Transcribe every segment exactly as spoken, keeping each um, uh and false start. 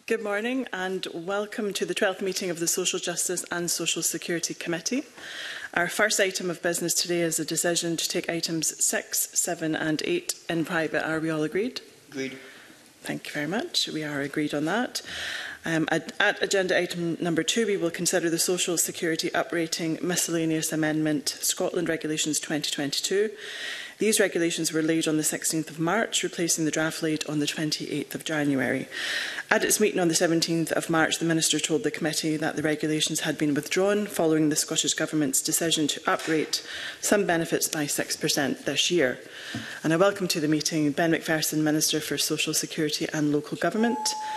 Good morning and welcome to the twelfth meeting of the Social Justice and Social Security Committee. Our first item of business today is a decision to take items six, seven and eight in private. Are we all agreed? Agreed. Thank you very much. We are agreed on that. Um, at, at agenda item number two, we will consider the Social Security Uprating Miscellaneous Amendment Scotland Regulations twenty twenty-two. These regulations were laid on the sixteenth of March, replacing the draft laid on the twenty-eighth of January. At its meeting on the seventeenth of March, the Minister told the committee that the regulations had been withdrawn following the Scottish Government's decision to uprate some benefits by six percent this year. And I welcome to the meeting Ben Macpherson, Minister for Social Security and Local Government.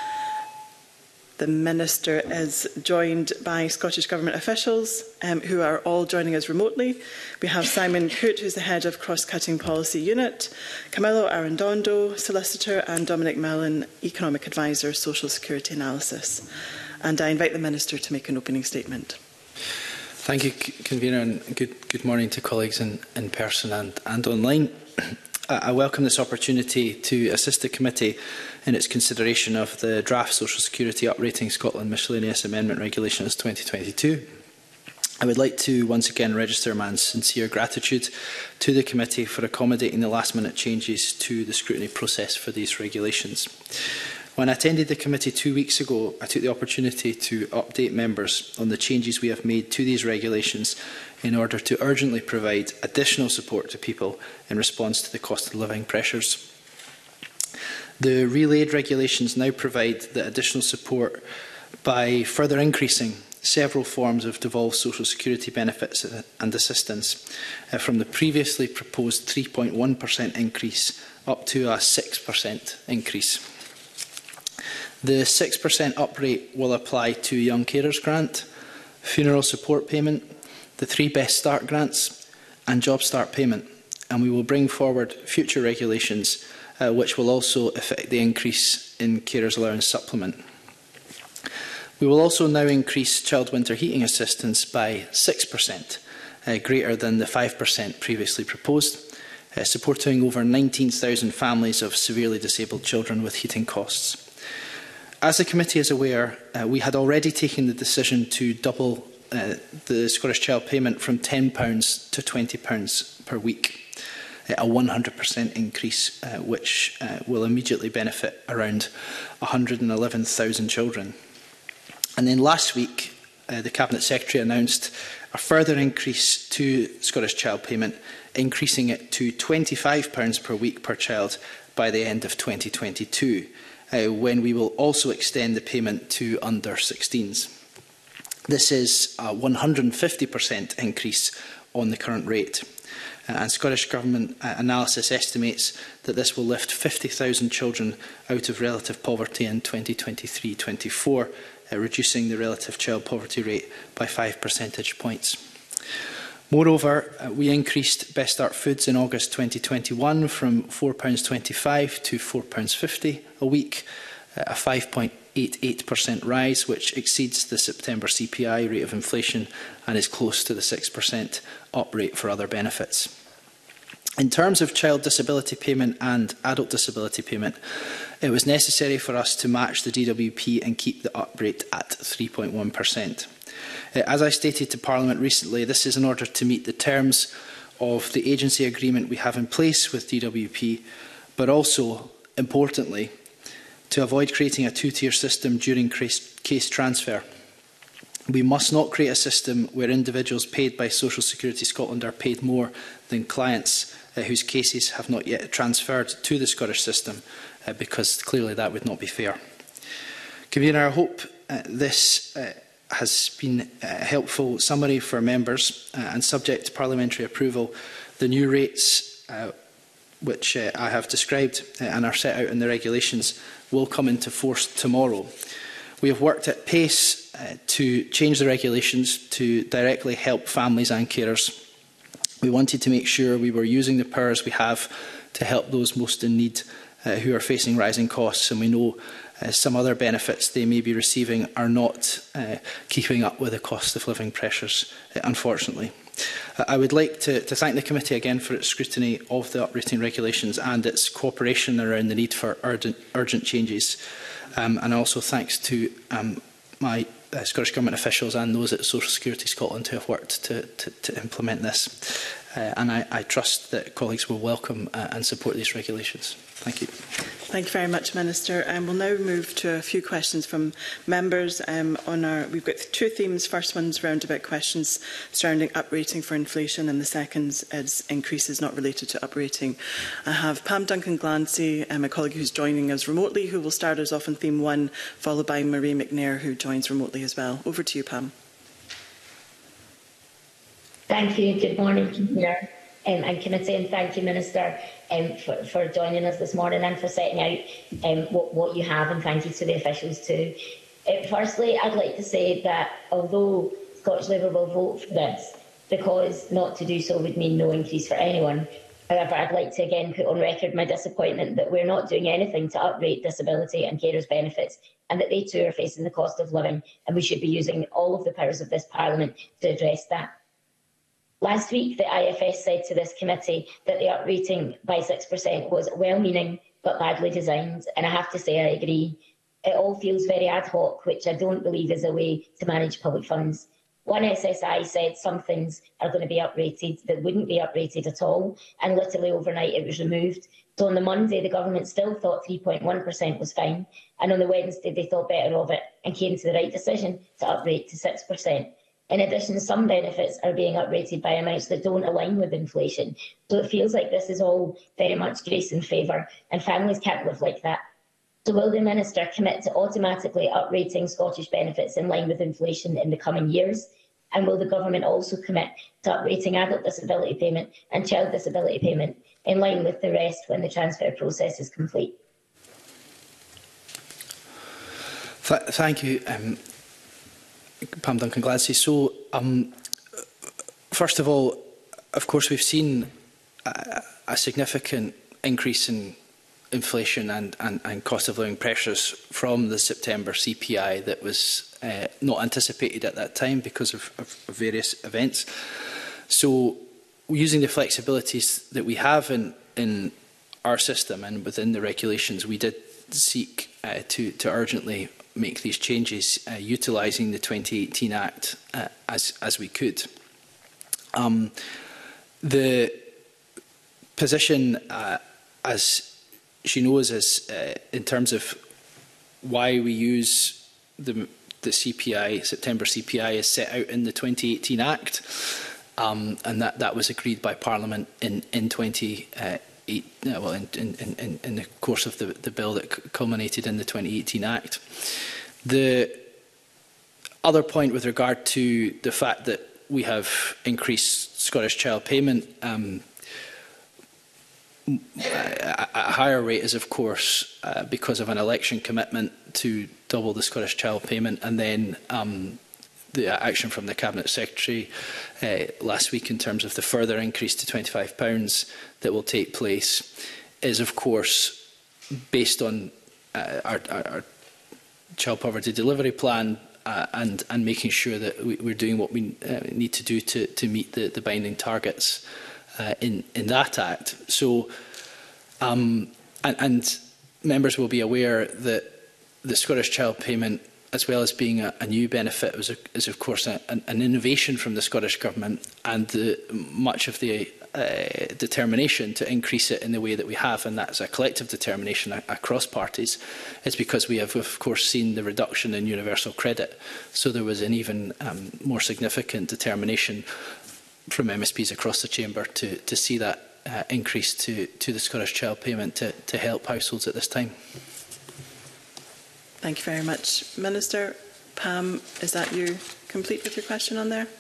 The Minister is joined by Scottish Government officials um, who are all joining us remotely. We have Simon Coote, who is the Head of Cross-Cutting Policy Unit, Camillo Arredondo, Solicitor, and Dominic Mellon, Economic Advisor, Social Security Analysis. And I invite the Minister to make an opening statement. Thank you, Convener, and good, good morning to colleagues in, in person and, and online. I welcome this opportunity to assist the committee in its consideration of the draft Social Security Uprating Scotland Miscellaneous Amendment Regulations twenty twenty-two. I would like to once again register my sincere gratitude to the committee for accommodating the last-minute changes to the scrutiny process for these regulations. When I attended the committee two weeks ago, I took the opportunity to update members on the changes we have made to these regulations in order to urgently provide additional support to people in response to the cost of living pressures. The relayed regulations now provide the additional support by further increasing several forms of devolved social security benefits and assistance uh, from the previously proposed three point one percent increase up to a six percent increase. The six percent uprate will apply to Young Carers Grant, Funeral Support Payment, the three Best Start Grants and Job Start Payment, and we will bring forward future regulations uh, which will also affect the increase in Carers Allowance Supplement. We will also now increase child winter heating assistance by six percent, uh, greater than the five percent previously proposed, uh, supporting over nineteen thousand families of severely disabled children with heating costs. As the committee is aware, uh, we had already taken the decision to double uh, the Scottish Child Payment from ten pounds to twenty pounds per week, a one hundred percent increase uh, which uh, will immediately benefit around one hundred and eleven thousand children. And then last week, uh, the Cabinet Secretary announced a further increase to Scottish Child Payment, increasing it to twenty-five pounds per week per child by the end of twenty twenty-two. Uh, when we will also extend the payment to under sixteens. This is a one hundred and fifty percent increase on the current rate. Uh, and Scottish Government uh, analysis estimates that this will lift fifty thousand children out of relative poverty in twenty twenty-three twenty-four, uh, reducing the relative child poverty rate by five percentage points. Moreover, uh, we increased Best Start Foods in August twenty twenty-one from four pounds twenty-five to four pounds fifty a week, uh, a five point eight eight percent rise, which exceeds the September C P I rate of inflation and is close to the six percent up rate for other benefits. In terms of child disability payment and adult disability payment, it was necessary for us to match the D W P and keep the up rate at three point one percent. As I stated to Parliament recently, this is in order to meet the terms of the agency agreement we have in place with D W P, but also, importantly, to avoid creating a two-tier system during case transfer. We must not create a system where individuals paid by Social Security Scotland are paid more than clients uh, whose cases have not yet transferred to the Scottish system, uh, because clearly that would not be fair. Convener, I hope uh, this uh, has been a helpful summary for members, uh, and subject to parliamentary approval, the new rates uh, which uh, I have described uh, and are set out in the regulations will come into force tomorrow. We have worked at pace uh, to change the regulations to directly help families and carers. We wanted to make sure we were using the powers we have to help those most in need uh, who are facing rising costs, and we know Uh, some other benefits they may be receiving are not uh, keeping up with the cost of living pressures, uh, unfortunately. Uh, I would like to, to thank the committee again for its scrutiny of the uprating regulations and its cooperation around the need for urgent, urgent changes. Um, and also thanks to um, my uh, Scottish Government officials and those at Social Security Scotland who have worked to, to, to implement this. Uh, and I, I trust that colleagues will welcome uh, and support these regulations. Thank you. Thank you very much, Minister. Um, we'll now move to a few questions from members. Um, on our, we've got two themes. First one's roundabout questions surrounding uprating for inflation, and the second is increases not related to uprating. I have Pam Duncan-Glancy, um, a colleague who's joining us remotely, who will start us off on theme one, followed by Marie McNair, who joins remotely as well. Over to you, Pam. Thank you. Good morning, Convener um, and Committee, and thank you, Minister, um, for, for joining us this morning and for setting out um, what, what you have, and thank you to the officials too. Uh, firstly, I'd like to say that although Scottish Labour will vote for this, because not to do so would mean no increase for anyone, however, I'd like to again put on record my disappointment that we're not doing anything to uprate disability and carers' benefits, and that they too are facing the cost of living, and we should be using all of the powers of this Parliament to address that. Last week, the I F S said to this committee that the uprating by six percent was well-meaning but badly designed, and I have to say I agree. It all feels very ad hoc, which I don't believe is a way to manage public funds. One S S I said some things are going to be uprated that wouldn't be uprated at all, and literally overnight it was removed. So on the Monday, the government still thought three point one percent was fine, and on the Wednesday they thought better of it and came to the right decision to uprate to six percent. In addition, some benefits are being uprated by amounts that don't align with inflation. So it feels like this is all very much grace in favour, and families can't live like that. So will the Minister commit to automatically uprating Scottish benefits in line with inflation in the coming years? And will the Government also commit to uprating adult disability payment and child disability payment in line with the rest when the transfer process is complete? Th thank you. Um Pam Duncan-Glancy. So, um, first of all, of course, we've seen a, a significant increase in inflation and, and, and cost of living pressures from the September C P I that was uh, not anticipated at that time because of, of, of various events. So, using the flexibilities that we have in, in our system and within the regulations, we did seek uh, to, to urgently make these changes uh, utilising the twenty eighteen Act uh, as, as we could. Um, the position, uh, as she knows, is uh, in terms of why we use the, the C P I, September C P I, is set out in the twenty eighteen Act, um, and that, that was agreed by Parliament in, in twenty eight, uh, well, in, in, in, in the course of the, the bill that culminated in the twenty eighteen Act. The other point with regard to the fact that we have increased Scottish Child Payment um, at a higher rate is, of course, uh, because of an election commitment to double the Scottish Child Payment, and then um, the action from the Cabinet Secretary uh, last week in terms of the further increase to twenty-five pounds that will take place is, of course, based on uh, our, our, our child poverty delivery plan uh, and, and making sure that we, we're doing what we uh, need to do to, to meet the, the binding targets uh, in, in that Act. So, um, and, and members will be aware that the Scottish Child Payment, as well as being a, a new benefit, was a, is of course a, an, an innovation from the Scottish Government, and the, much of the uh, determination to increase it in the way that we have, and that's a collective determination across parties, is because we have of course seen the reduction in universal credit. So there was an even um, more significant determination from M S Ps across the chamber to, to see that uh, increase to, to the Scottish Child Payment to, to help households at this time. Thank you very much. Minister, Pam, is that you complete with your question on there?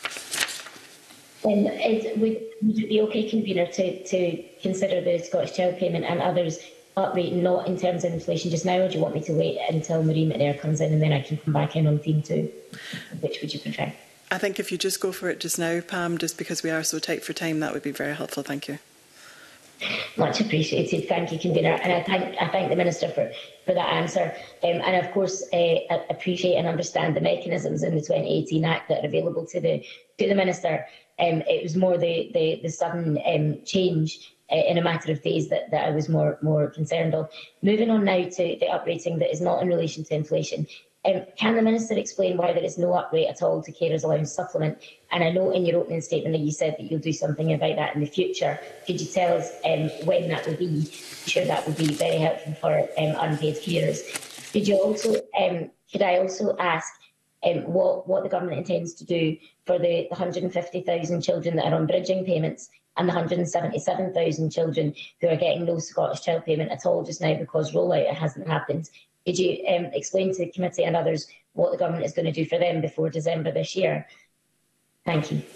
Um, is, would, would it be okay, Convener, to, to consider the Scottish Child Payment and others uprate not in terms of inflation just now, or do you want me to wait until Marie McNair comes in and then I can come back in on theme two? Which would you prefer? I think if you just go for it just now, Pam, just because we are so tight for time, that would be very helpful. Thank you. Much appreciated. Thank you, Convener. And I thank, I thank the Minister for, for that answer. Um, and of course, uh, I appreciate and understand the mechanisms in the twenty eighteen Act that are available to the, to the Minister. Um, it was more the, the, the sudden um, change uh, in a matter of days that, that I was more, more concerned on. Moving on now to the uprating that is not in relation to inflation. Um, can the Minister explain why there is no uprate at all to carers allowance supplement? And I know in your opening statement that you said that you'll do something about that in the future. Could you tell us um, when that will be? I'm sure that would be very helpful for um, unpaid carers. Could you also, um, could I also ask um, what, what the government intends to do for the one hundred and fifty thousand children that are on bridging payments and the one hundred and seventy-seven thousand children who are getting no Scottish Child Payment at all just now because rollout hasn't happened? Could you um, explain to the committee and others what the government is going to do for them before December this year? Thank you.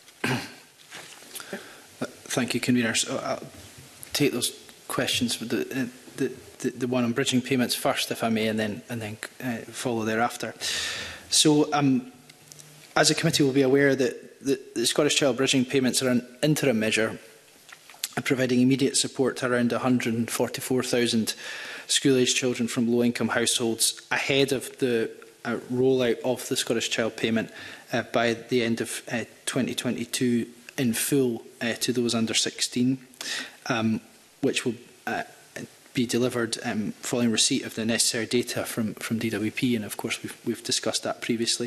Thank you, Convener. So I'll take those questions, with the, the, the, the one on bridging payments first, if I may, and then, and then uh, follow thereafter. So, um, as a committee will be aware that the, the Scottish Child Bridging Payments are an interim measure providing immediate support to around one hundred and forty-four thousand school-aged children from low-income households ahead of the uh, rollout of the Scottish Child Payment uh, by the end of uh, twenty twenty-two in full uh, to those under sixteen, um, which will uh, be delivered um, following receipt of the necessary data from, from D W P, and of course we've, we've discussed that previously.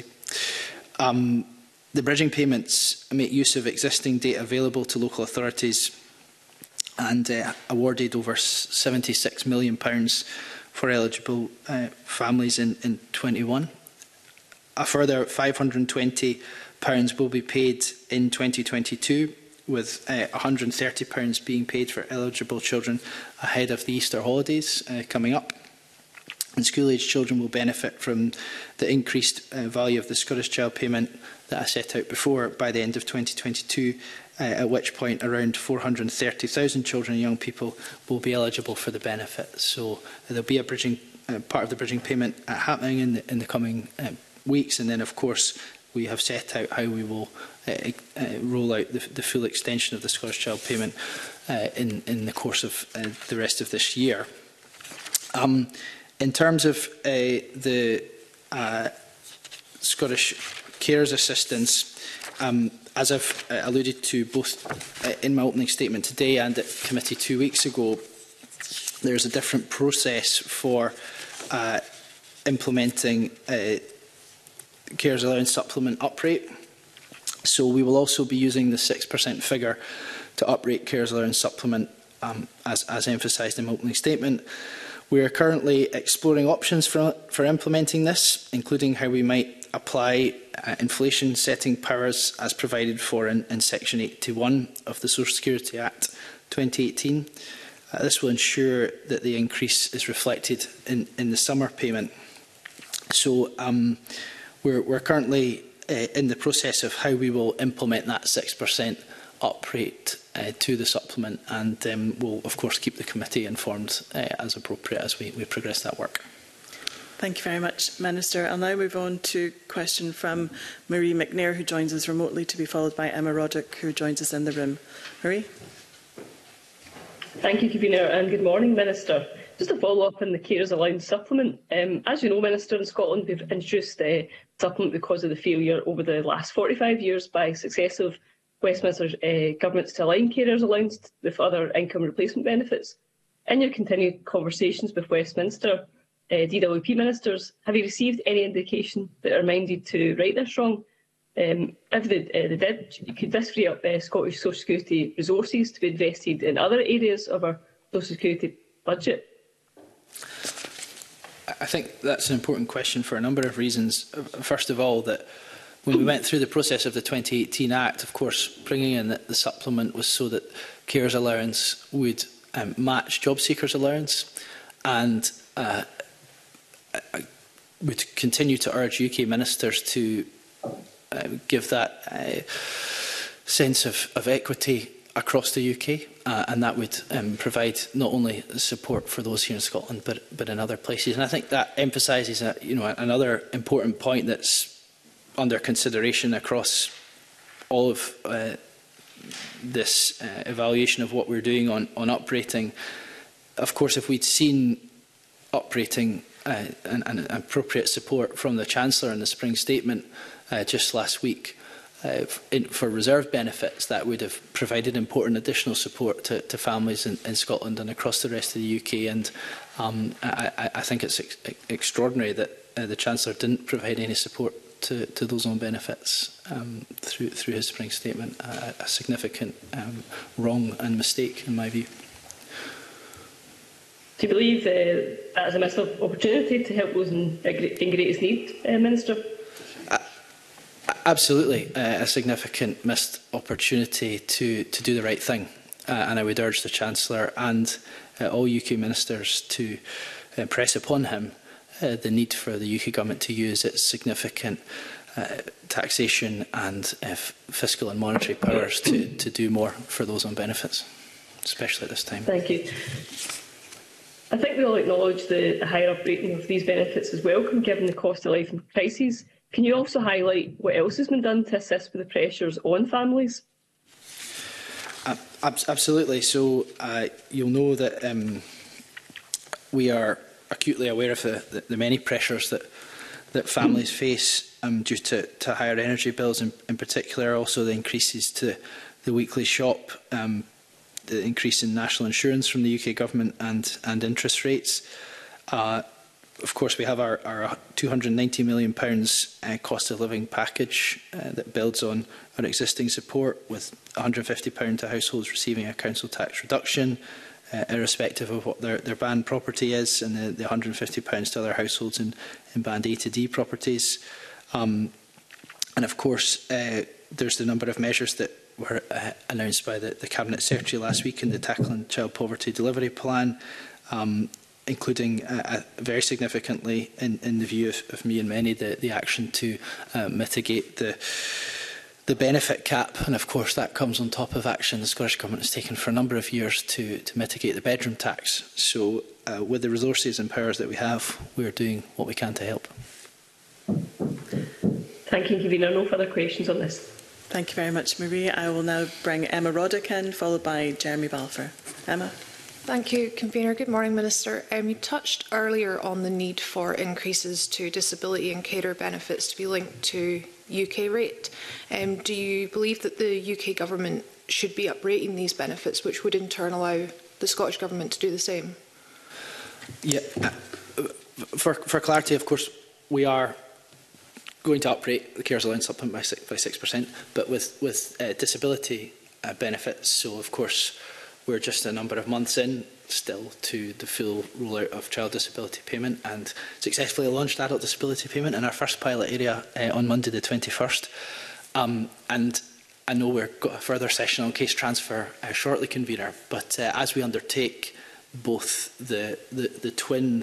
Um, the bridging payments make use of existing data available to local authorities and uh, awarded over seventy-six million pounds for eligible uh, families in, in twenty-one. A further five hundred and twenty pounds will be paid in twenty twenty-two, with uh, one hundred and thirty pounds being paid for eligible children ahead of the Easter holidays uh, coming up. And school-aged children will benefit from the increased uh, value of the Scottish Child Payment that I set out before by the end of twenty twenty-two, uh, at which point around four hundred and thirty thousand children and young people will be eligible for the benefit. So uh, there will be a bridging, uh, part of the bridging payment uh, happening in the, in the coming uh, weeks, and then of course we have set out how we will uh, uh, roll out the, the full extension of the Scottish Child Payment uh, in, in the course of uh, the rest of this year. Um, in terms of uh, the uh, Scottish Carers Assistance, um, as I've uh, alluded to both uh, in my opening statement today and at committee two weeks ago, there's a different process for uh, implementing uh, Carers Allowance Supplement uprate. So we will also be using the six percent figure to uprate Carers Allowance Supplement, um, as, as emphasised in my opening statement. We are currently exploring options for, for implementing this, including how we might apply uh, inflation setting powers as provided for in, in Section eighty-one of the Social Security Act twenty eighteen. Uh, this will ensure that the increase is reflected in, in the summer payment. So um, we're, we're currently uh, in the process of how we will implement that six percent up rate uh, to the supplement, and um, we'll of course keep the committee informed uh, as appropriate as we, we progress that work. Thank you very much, Minister. I'll now move on to a question from Marie McNair, who joins us remotely, to be followed by Emma Roddick, who joins us in the room. Marie. Thank you, Convener, and good morning, Minister. Just a follow-up on the Carers Allowance Supplement. Um, as you know, Minister, in Scotland we've introduced a supplement because of the failure over the last forty-five years by successive Westminster uh, governments to align carers allowance with other income replacement benefits. In your continued conversations with Westminster uh, D W P ministers, have you received any indication that are minded to right this wrong? Um, if they, uh, they did, could this free up uh, Scottish Social Security resources to be invested in other areas of our Social Security budget? I think that's an important question for a number of reasons. First of all, that when we went through the process of the twenty eighteen Act, of course, bringing in the, the supplement was so that carers allowance would um, match job seekers allowance, and uh, I would continue to urge U K ministers to uh, give that uh, sense of, of equity across the U K, uh, and that would um, provide not only support for those here in Scotland, but but in other places. And I think that emphasises, a, you know, another important point that's under consideration across all of uh, this uh, evaluation of what we're doing on, on uprating. Of course, if we'd seen uprating uh, and, and appropriate support from the Chancellor in the spring statement uh, just last week, uh, in, for reserve benefits, that would have provided important additional support to, to families in, in Scotland and across the rest of the U K. And um, I, I think it's ex extraordinary that uh, the Chancellor didn't provide any support to, to those own benefits um, through, through his spring statement. A, a significant um, wrong and mistake, in my view. Do you believe uh, that is a missed opportunity to help those in, in greatest need, uh, Minister? Uh, absolutely, uh, a significant missed opportunity to, to do the right thing. Uh, and I would urge the Chancellor and uh, all U K ministers to uh, press upon him uh, the need for the U K Government to use its significant uh, taxation and uh, fiscal and monetary powers to, to do more for those on benefits, especially at this time. Thank you. I think we all acknowledge the higher uprating of these benefits is welcome, given the cost of life and prices. Can you also highlight what else has been done to assist with the pressures on families? Uh, ab absolutely. So uh, you'll know that um, we are acutely aware of the, the, the many pressures that that families face um, due to, to higher energy bills, in, in particular, also the increases to the weekly shop, um, the increase in national insurance from the U K Government and, and interest rates. Uh, of course, we have our, our two hundred and ninety million pounds uh, cost of living package uh, that builds on our existing support, with one hundred and fifty pounds to households receiving a council tax reduction, uh, irrespective of what their, their band property is, and the, the one hundred and fifty pounds to other households in, in band A to D properties. Um, and of course, uh, there's the number of measures that were uh, announced by the, the Cabinet Secretary last week in the Tackling Child Poverty Delivery Plan, um, including uh, very significantly, in, in the view of, of me and many, the, the action to uh, mitigate the, the benefit cap. And of course, that comes on top of action the Scottish Government has taken for a number of years to, to mitigate the bedroom tax. So uh, with the resources and powers that we have, we are doing what we can to help. Thank you, Convener. No further questions on this. Thank you very much, Marie. I will now bring Emma Roddick in, followed by Jeremy Balfour. Emma. Thank you, Convener. Good morning, Minister. Um, you touched earlier on the need for increases to disability and carer benefits to be linked to U K rate. Um, do you believe that the U K Government should be uprating these benefits, which would in turn allow the Scottish Government to do the same? Yeah. Uh, for, for clarity, of course, we are going to uprate the carers allowance supplement by six, by six percent, but with, with uh, disability uh, benefits. So, of course, we're just a number of months in still to the full rollout of child disability payment, and successfully launched adult disability payment in our first pilot area uh, on Monday the twenty-first. Um, and I know we've got a further session on case transfer uh, shortly, Convener, but uh, as we undertake both the, the, the twin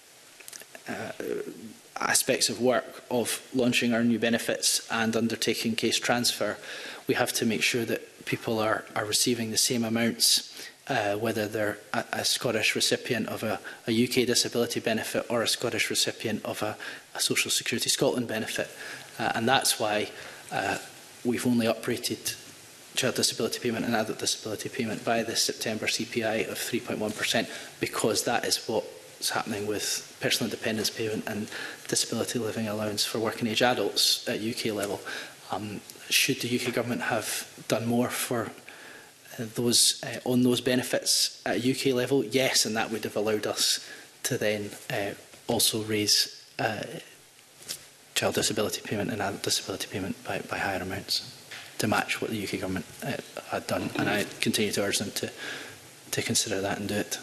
uh, aspects of work of launching our new benefits and undertaking case transfer, we have to make sure that people are, are receiving the same amounts, uh, whether they're a, a Scottish recipient of a, a U K disability benefit or a Scottish recipient of a, a Social Security Scotland benefit. Uh, and that's why uh, we've only uprated child disability payment and adult disability payment by the September C P I of three point one percent, because that is what's happening with personal independence payment and disability living allowance for working age adults at U K level. Um, should the U K Government have done more for uh, those uh, on those benefits at U K level? Yes, and that would have allowed us to then uh, also raise uh, child disability payment and adult disability payment by, by higher amounts to match what the U K Government uh, had done. And I continue to urge them to, to consider that and do it.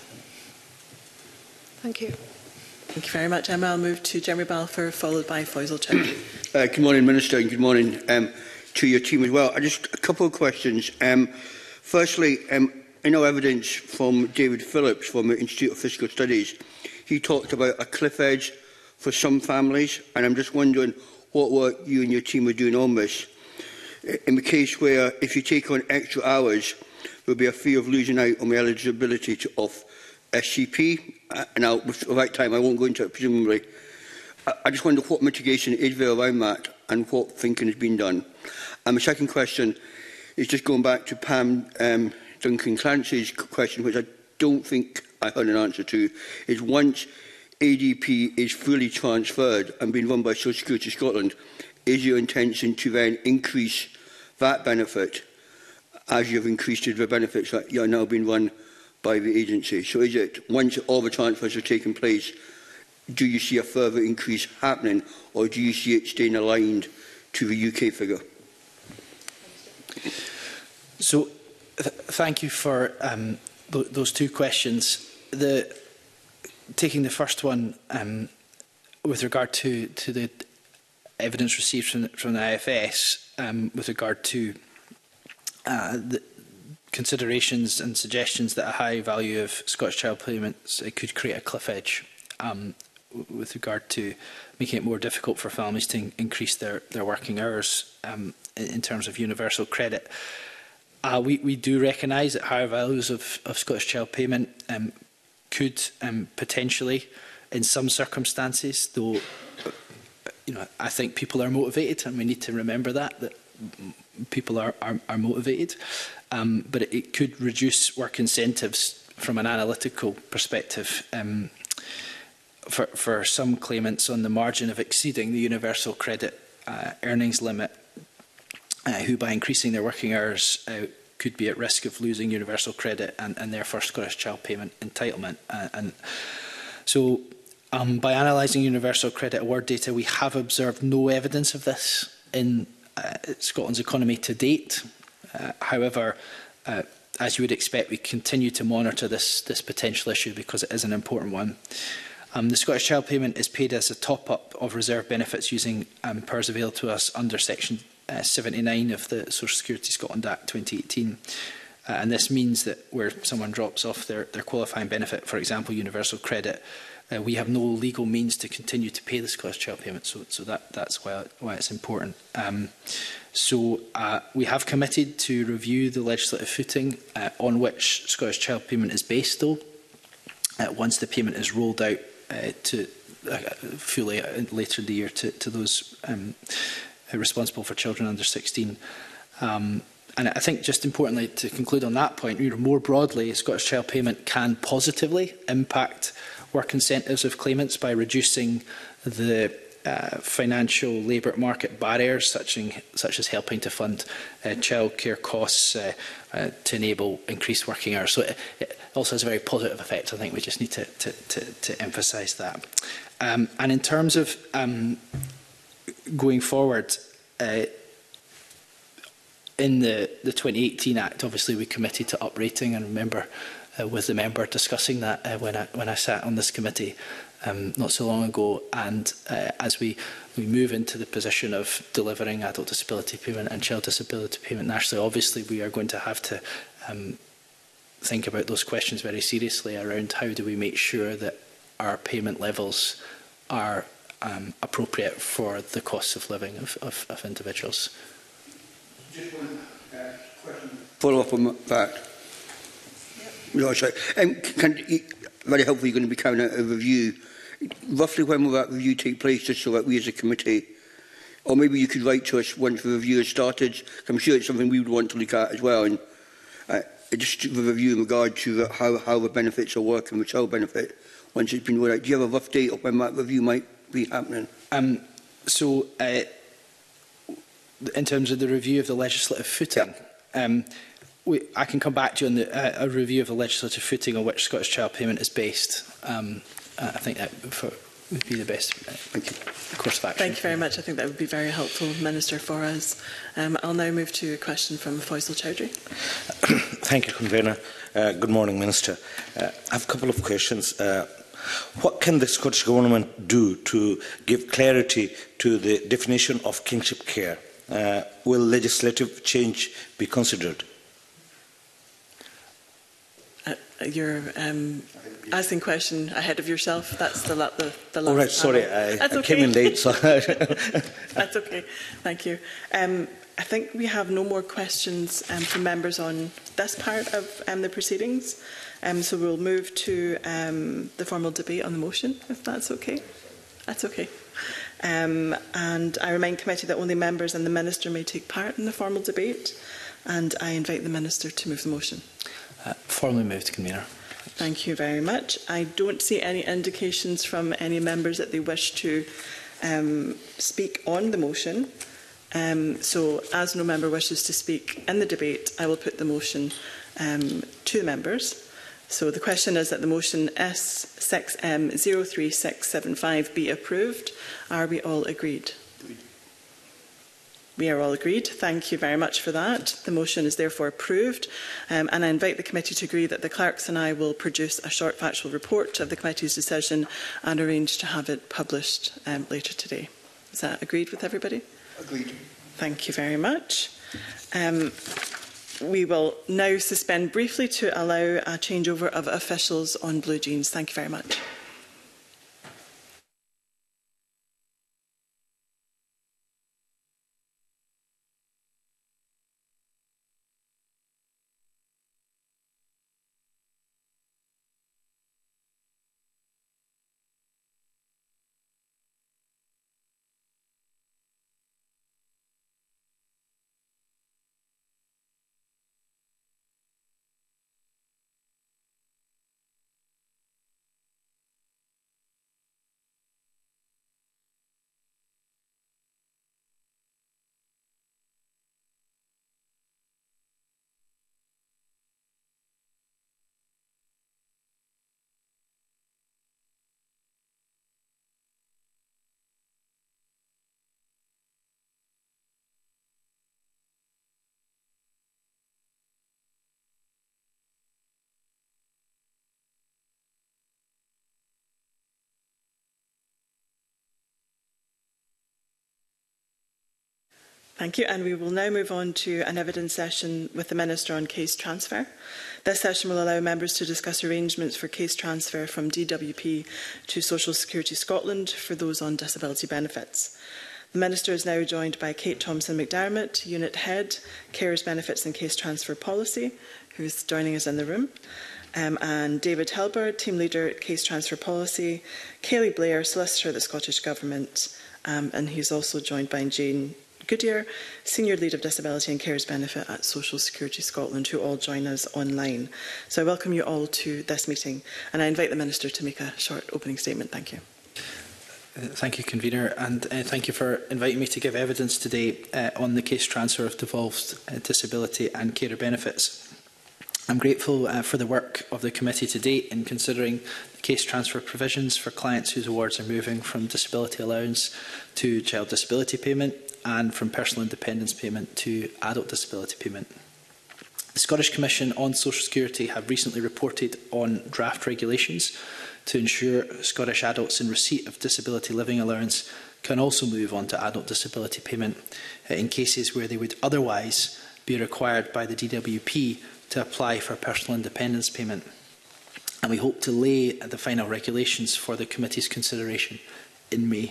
Thank you. Thank you very much, Emma. I'll move to Jeremy Balfour, followed by Faisal Chowdhury. Uh, good morning, Minister, and good morning um, to your team as well. I just a couple of questions. Um, firstly, um, I know evidence from David Phillips from the Institute of Fiscal Studies. He talked about a cliff edge for some families, and I'm just wondering what work you and your team are doing on this. In the case where, if you take on extra hours, there will be a fear of losing out on the eligibility to off S C P, uh, and I'll, with the right time I won't go into it presumably. I, I just wonder what mitigation is there around that and what thinking has been done. And the second question is just going back to Pam um, Duncan Clancy's question, which I don't think I heard an answer to, is once A D P is fully transferred and being run by Social Security Scotland, is your intention to then increase that benefit as you've increased the benefits that are now being run by the agency? So is it, once all the transfers are taking place, do you see a further increase happening, or do you see it staying aligned to the U K figure? So, th thank you for um, th those two questions. The, taking the first one, um, with regard to, to the evidence received from, from the I F S, um, with regard to uh, the considerations and suggestions that a high value of Scottish Child payments uh, could create a cliff edge, um, with regard to making it more difficult for families to in increase their, their working hours um, in, in terms of universal credit. Uh, we, we do recognise that higher values of, of Scottish Child payment um, could um, potentially, in some circumstances, though, you know, I think people are motivated, and we need to remember that, that people are, are, are motivated, um, but it, it could reduce work incentives from an analytical perspective um, for, for some claimants on the margin of exceeding the universal credit uh, earnings limit, uh, who by increasing their working hours uh, could be at risk of losing universal credit and, and therefore Scottish Child payment entitlement. Uh, and so um, by analysing universal credit award data, we have observed no evidence of this in uh, Scotland's economy to date. Uh, however, uh, as you would expect, we continue to monitor this, this potential issue because it is an important one. Um, the Scottish Child payment is paid as a top-up of reserve benefits using um, powers available to us under Section uh, seventy-nine of the Social Security Scotland Act twenty eighteen. Uh, and this means that where someone drops off their, their qualifying benefit, for example, universal credit, uh, we have no legal means to continue to pay the Scottish Child payment. So, so that, that's why, why it's important. Um, so uh, we have committed to review the legislative footing uh, on which Scottish Child payment is based, though, uh, once the payment is rolled out uh, to uh, fully uh, later in the year to, to those um, responsible for children under sixteen. Um, And I think, just importantly, to conclude on that point, you know, more broadly, Scottish Child payment can positively impact work incentives of claimants by reducing the uh, financial labour market barriers, such, in, such as helping to fund uh, childcare costs uh, uh, to enable increased working hours. So it, it also has a very positive effect. I think we just need to, to, to, to emphasise that. Um, and in terms of um, going forward, uh, in the, the twenty eighteen Act, obviously we committed to uprating, and remember uh, with the member discussing that uh, when, I, when I sat on this committee um, not so long ago. And uh, as we, we move into the position of delivering adult disability payment and child disability payment nationally, obviously we are going to have to um, think about those questions very seriously around how do we make sure that our payment levels are um, appropriate for the costs of living of, of, of individuals. Just one uh, question. Follow up on that. Yep. No, sorry. Um, can, very helpful, you're going to be carrying out a review. Roughly when will that review take place, just so that we as a committee, or maybe you could write to us once the review has started? I'm sure it's something we would want to look at as well. And uh, just the review in regard to the, how, how the benefits are working, the child benefit, once it's been rolled out. Do you have a rough date of when that review might be happening? Um, so, uh, in terms of the review of the legislative footing, yeah. um, we, I can come back to you on the, uh, a review of the legislative footing on which Scottish Child payment is based. Um, uh, I think that for, would be the best uh, Thank you. course of action. Thank you very much. I think that would be very helpful, Minister, for us. Um, I'll now move to a question from Faisal Chowdhury. Thank you, Convener. Uh, good morning, Minister. Uh, I have a couple of questions. Uh, What can the Scottish Government do to give clarity to the definition of kinship care? Uh, will legislative change be considered? Uh, you're um, asking question ahead of yourself. That's the, la the, the last. All right, sorry, I, I okay. came in late. So That's okay. Thank you. Um, I think we have no more questions um, from members on this part of um, the proceedings. Um, so we'll move to um, the formal debate on the motion, if that's okay. That's okay. Um, and I remind committee that only members and the Minister may take part in the formal debate, and I invite the Minister to move the motion. Uh, formally moved, Convener. Thank you very much. I don't see any indications from any members that they wish to um, speak on the motion. Um, so, as no member wishes to speak in the debate, I will put the motion um, to the members. So the question is that the motion S six M zero three six seven five be approved. Are we all agreed? Agreed. We are all agreed. Thank you very much for that. The motion is therefore approved, um, and I invite the committee to agree that the clerks and I will produce a short factual report of the committee's decision and arrange to have it published um, later today. Is that agreed with everybody? Agreed. Thank you very much. Um, we will now suspend briefly to allow a changeover of officials on Blue Jeans. Thank you very much. Thank you, and we will now move on to an evidence session with the Minister on case transfer. This session will allow members to discuss arrangements for case transfer from D W P to Social Security Scotland for those on disability benefits. The Minister is now joined by Kate Thompson-McDermott, Unit Head, Carers Benefits and Case Transfer Policy, who is joining us in the room, um, and David Helber, Team Leader, Case Transfer Policy, Kayleigh Blair, Solicitor of the Scottish Government, um, and he's also joined by Jane Goodyear, Senior Lead of Disability and Carers Benefit at Social Security Scotland, who all join us online. So I welcome you all to this meeting, and I invite the Minister to make a short opening statement. Thank you. Uh, thank you, Convener, and uh, thank you for inviting me to give evidence today uh, on the case transfer of devolved uh, disability and carer benefits. I'm grateful uh, for the work of the committee to date in considering the case transfer provisions for clients whose awards are moving from disability allowance to child disability payment and from personal independence payment to adult disability payment. The Scottish Commission on Social Security have recently reported on draft regulations to ensure Scottish adults in receipt of disability living allowance can also move on to adult disability payment in cases where they would otherwise be required by the D W P to apply for personal independence payment. And we hope to lay the final regulations for the committee's consideration in May.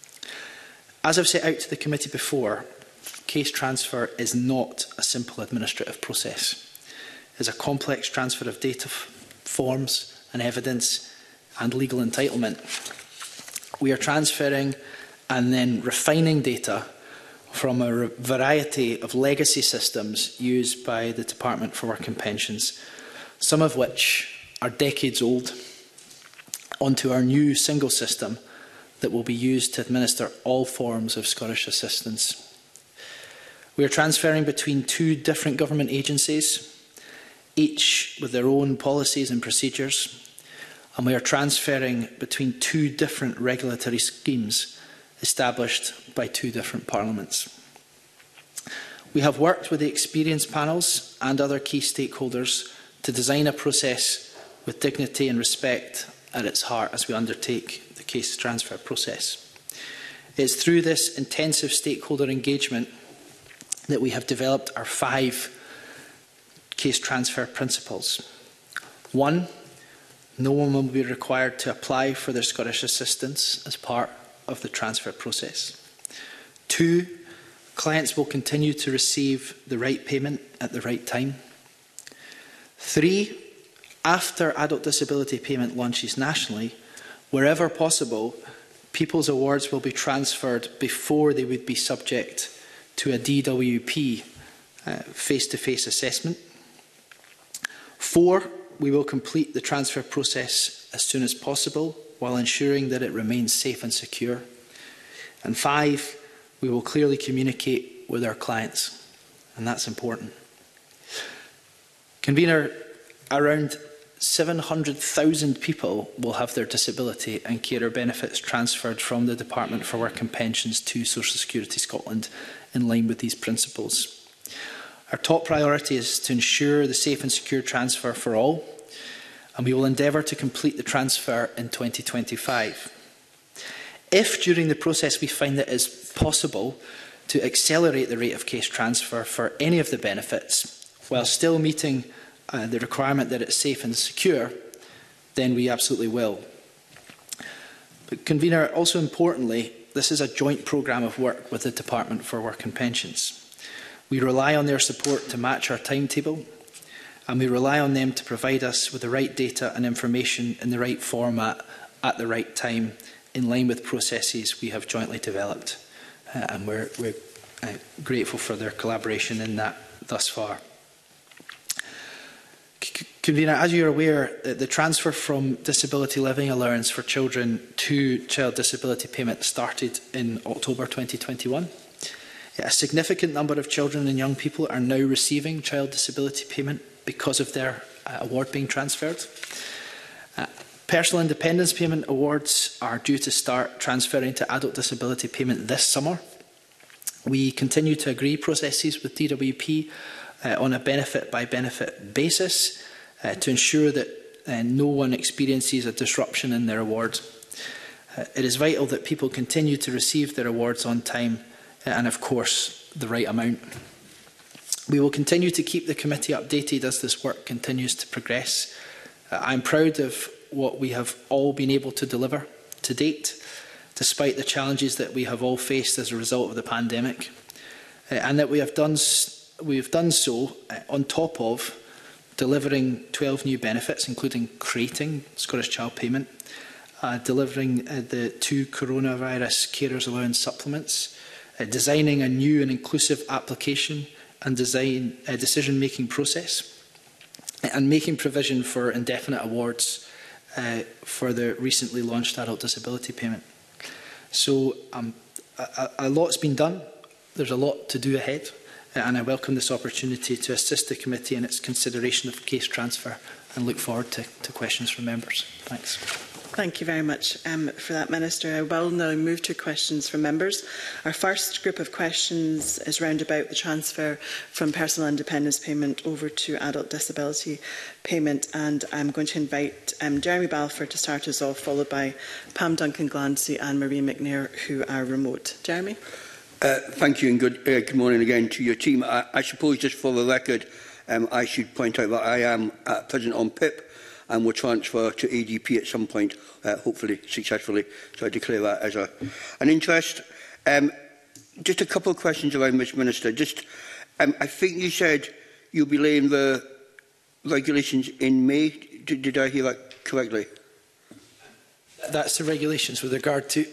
As I've set out to the committee before, case transfer is not a simple administrative process. It is a complex transfer of data, forms and evidence and legal entitlement. We are transferring and then refining data from a variety of legacy systems used by the Department for Work and Pensions, some of which are decades old, onto our new single system that will be used to administer all forms of Scottish assistance. We are transferring between two different government agencies, each with their own policies and procedures, and we are transferring between two different regulatory schemes established by two different parliaments. We have worked with the experience panels and other key stakeholders to design a process with dignity and respect at its heart as we undertake the case transfer process. It is through this intensive stakeholder engagement that we have developed our five case transfer principles. One, no one will be required to apply for their Scottish assistance as part of the transfer process. Two, clients will continue to receive the right payment at the right time. Three, after adult disability payment launches nationally, wherever possible, people's awards will be transferred before they would be subject to a D W P uh, face-to-face assessment. Four, we will complete the transfer process as soon as possible while ensuring that it remains safe and secure. And five, We will clearly communicate with our clients, and that's important. Convener, around seven hundred thousand people will have their disability and carer benefits transferred from the Department for Work and Pensions to Social Security Scotland in line with these principles. Our top priority is to ensure the safe and secure transfer for all, and we will endeavour to complete the transfer in twenty twenty-five. If during the process we find that it is possible to accelerate the rate of case transfer for any of the benefits while still meeting uh, the requirement that it's safe and secure, then we absolutely will. But, Convener, also importantly, this is a joint programme of work with the Department for Work and Pensions. We rely on their support to match our timetable, and we rely on them to provide us with the right data and information in the right format at the right time, in line with processes we have jointly developed. Uh, and we're, we're uh, grateful for their collaboration in that thus far. Convener, as you are aware, the transfer from disability living allowance for children to child disability payment started in October twenty twenty-one. A significant number of children and young people are now receiving child disability payment because of their uh, award being transferred. Uh, personal independence payment awards are due to start transferring to adult disability payment this summer. We continue to agree processes with D W P uh, on a benefit-by-benefit basis uh, to ensure that uh, no one experiences a disruption in their award. Uh, it is vital that people continue to receive their awards on time uh, and, of course, the right amount. We will continue to keep the committee updated as this work continues to progress. Uh, I am proud of what we have all been able to deliver to date, despite the challenges that we have all faced as a result of the pandemic, uh, and that we have done, we have done so uh, on top of delivering twelve new benefits, including creating Scottish Child Payment, uh, delivering uh, the two coronavirus carers allowance supplements, uh, designing a new and inclusive application and design uh, decision-making process, and making provision for indefinite awards uh, for the recently launched adult disability payment. So um, a, a lot's been done. There's a lot to do ahead, uh, and I welcome this opportunity to assist the committee in its consideration of case transfer and look forward to, to questions from members. Thanks. Thank you very much um, for that, Minister. I will now move to questions from members. Our first group of questions is round about the transfer from personal independence payment over to adult disability payment, and I'm going to invite um, Jeremy Balfour to start us off, followed by Pam Duncan-Glancy and Marie McNair, who are remote. Jeremy? Uh, thank you, and good, uh, good morning again to your team. I, I suppose, just for the record, um, I should point out that I am at present on P I P and will transfer to A D P at some point, uh, hopefully successfully. So I declare that as a, an interest. Um, just a couple of questions around this, Minister. Just, um, I think you said you'll be laying the regulations in May. Did, did I hear that correctly? That's the regulations with regard to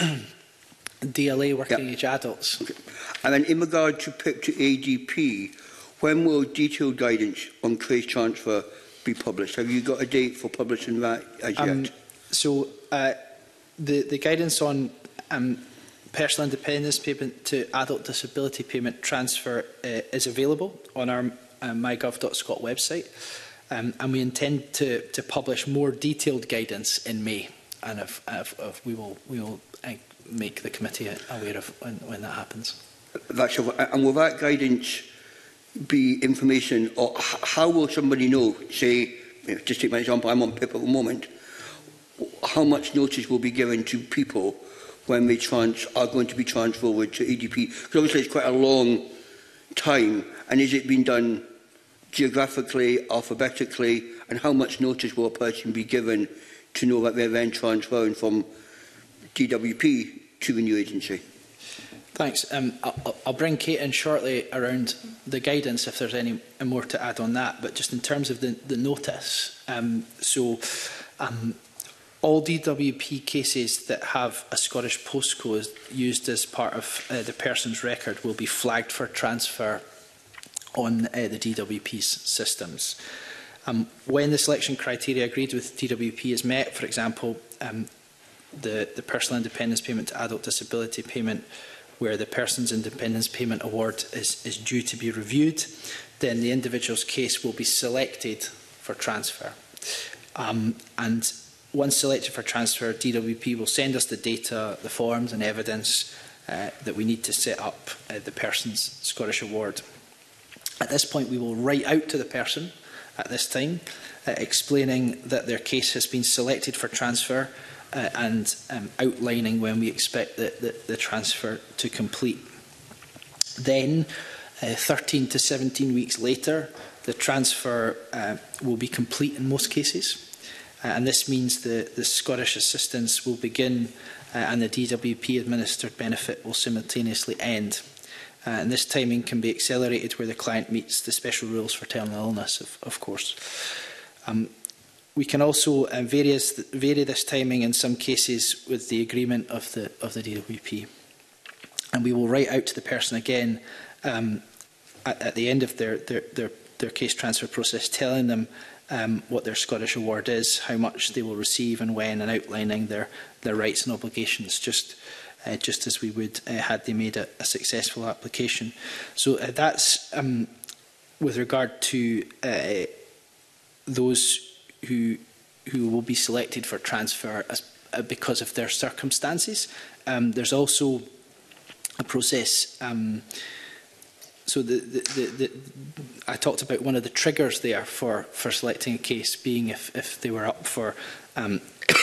D L A working yep. age adults. Okay. And then in regard to P I P to A D P, when will detailed guidance on case transfer be published? Have you got a date for publishing that as um, yet? So uh, the, the guidance on um, personal independence payment to adult disability payment transfer uh, is available on our uh, my gov dot scot website, um, and we intend to, to publish more detailed guidance in May, and if, if, if we will, we will uh, make the committee aware of when, when that happens. That's a, and will that guidance be information, or how will somebody know, say, just take my example, I'm on P I P at the moment, how much notice will be given to people when they trans are going to be transferred to A D P? Because obviously it's quite a long time, and is it being done geographically, alphabetically, and how much notice will a person be given to know that they're then transferring from D W P to the new agency? Thanks. Um, I'll, I'll bring Kate in shortly around the guidance if there's any more to add on that. But just in terms of the, the notice, um, so um, all D W P cases that have a Scottish postcode used as part of uh, the person's record will be flagged for transfer on uh, the D W P's systems. Um, when the selection criteria agreed with D W P is met, for example, um, the, the personal independence payment to adult disability payment where the Person's Independence Payment Award is, is due to be reviewed, then the individual's case will be selected for transfer. Um, and once selected for transfer, D W P will send us the data, the forms and evidence uh, that we need to set up uh, the person's Scottish Award. At this point, we will write out to the person at this time, uh, explaining that their case has been selected for transfer uh, and um, outlining when we expect the, the, the transfer to complete. Then, uh, thirteen to seventeen weeks later, the transfer uh, will be complete in most cases. Uh, and this means the, the Scottish assistance will begin uh, and the D W P administered benefit will simultaneously end. Uh, and this timing can be accelerated where the client meets the special rules for terminal illness, of, of course. Um, we can also uh, vary, vary this timing in some cases with the agreement of the, of the D W P. And we will write out to the person again um, at, at the end of their, their, their, their case transfer process, telling them Um, what their Scottish Award is, how much they will receive and when, and outlining their, their rights and obligations, just, uh, just as we would uh, had they made a, a successful application. So uh, that's um, with regard to uh, those who, who will be selected for transfer as, uh, because of their circumstances. Um, there's also a process um, So the, the, the, the, I talked about one of the triggers there for, for selecting a case being if, if they were up for um,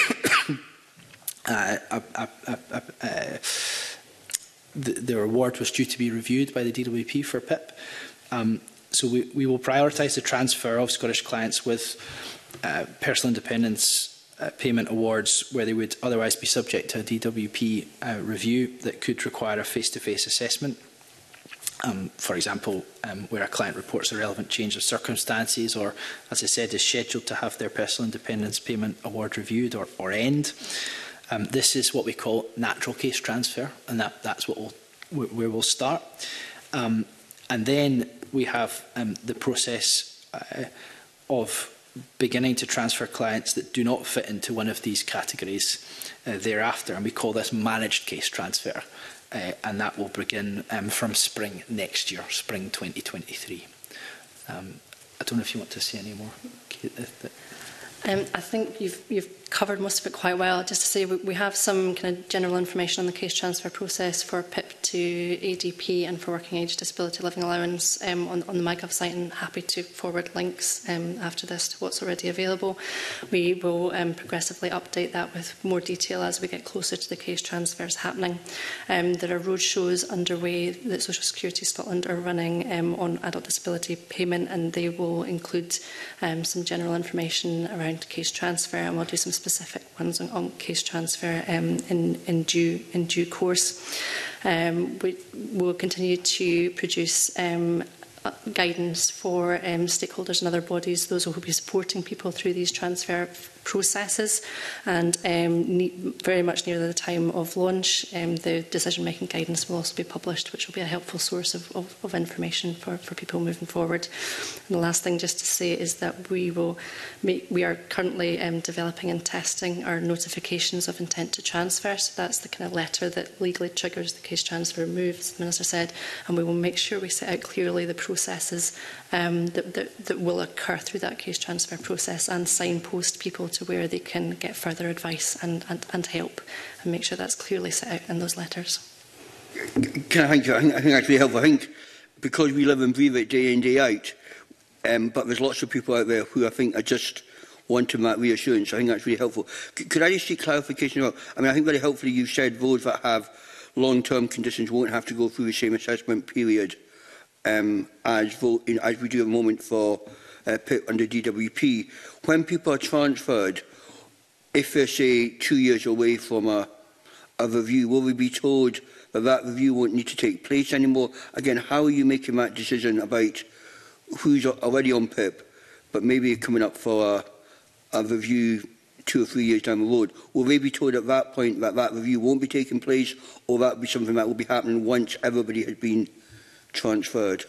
uh, a, a, a, a, a, the, their award was due to be reviewed by the D W P for P I P. Um, so we, we will prioritise the transfer of Scottish clients with uh, personal independence uh, payment awards where they would otherwise be subject to a D W P uh, review that could require a face-to-face assessment. Um, for example, um, where a client reports a relevant change of circumstances or, as I said, is scheduled to have their personal independence payment award reviewed or, or end. Um, this is what we call natural case transfer, and that, that's what we'll, where we'll start. Um, and then we have um, the process uh, of beginning to transfer clients that do not fit into one of these categories uh, thereafter, and we call this managed case transfer. Uh, and that will begin um, from spring next year, spring twenty twenty-three. Um, I don't know if you want to say any more. Um, I think you've, you've covered most of it quite well. Just to say, we, we have some kind of general information on the case transfer process for P I P to A D P and for Working Age Disability Living Allowance um, on, on the MyGov site, and happy to forward links um, after this to what's already available. We will um, progressively update that with more detail as we get closer to the case transfers happening. Um, there are roadshows underway that Social Security Scotland are running um, on adult disability payment, and they will include um, some general information around case transfer, and we'll do some specific ones on, on case transfer um, in, in, due, in due course. Um, we will continue to produce um, guidance for um, stakeholders and other bodies, those who will be supporting people through these transfer processes, and um, ne very much near the time of launch, um, the decision-making guidance will also be published, which will be a helpful source of, of, of information for, for people moving forward. And the last thing just to say is that we will make, we are currently um, developing and testing our notifications of intent to transfer, so that's the kind of letter that legally triggers the case transfer move, as the Minister said, and we will make sure we set out clearly the processes um, that, that, that will occur through that case transfer process, and signpost people to where they can get further advice and, and, and help, and make sure that's clearly set out in those letters. Can I, thank you? I think, I think that's really helpful. I think because we live and breathe it day in, day out, um, but there's lots of people out there who I think are just wanting that reassurance. I think that's really helpful. C could I just seek clarification about, I mean, I think very helpfully you've said those that have long-term conditions won't have to go through the same assessment period um, as, vote, in, as we do at the moment for uh, P I P under D W P. When people are transferred, if they're, say, two years away from a, a review, will we be told that that review won't need to take place anymore? Again, how are you making that decision about who's already on P I P, but maybe coming up for a, a review two or three years down the road? Will they be told at that point that that review won't be taking place, or that will be something that will be happening once everybody has been transferred?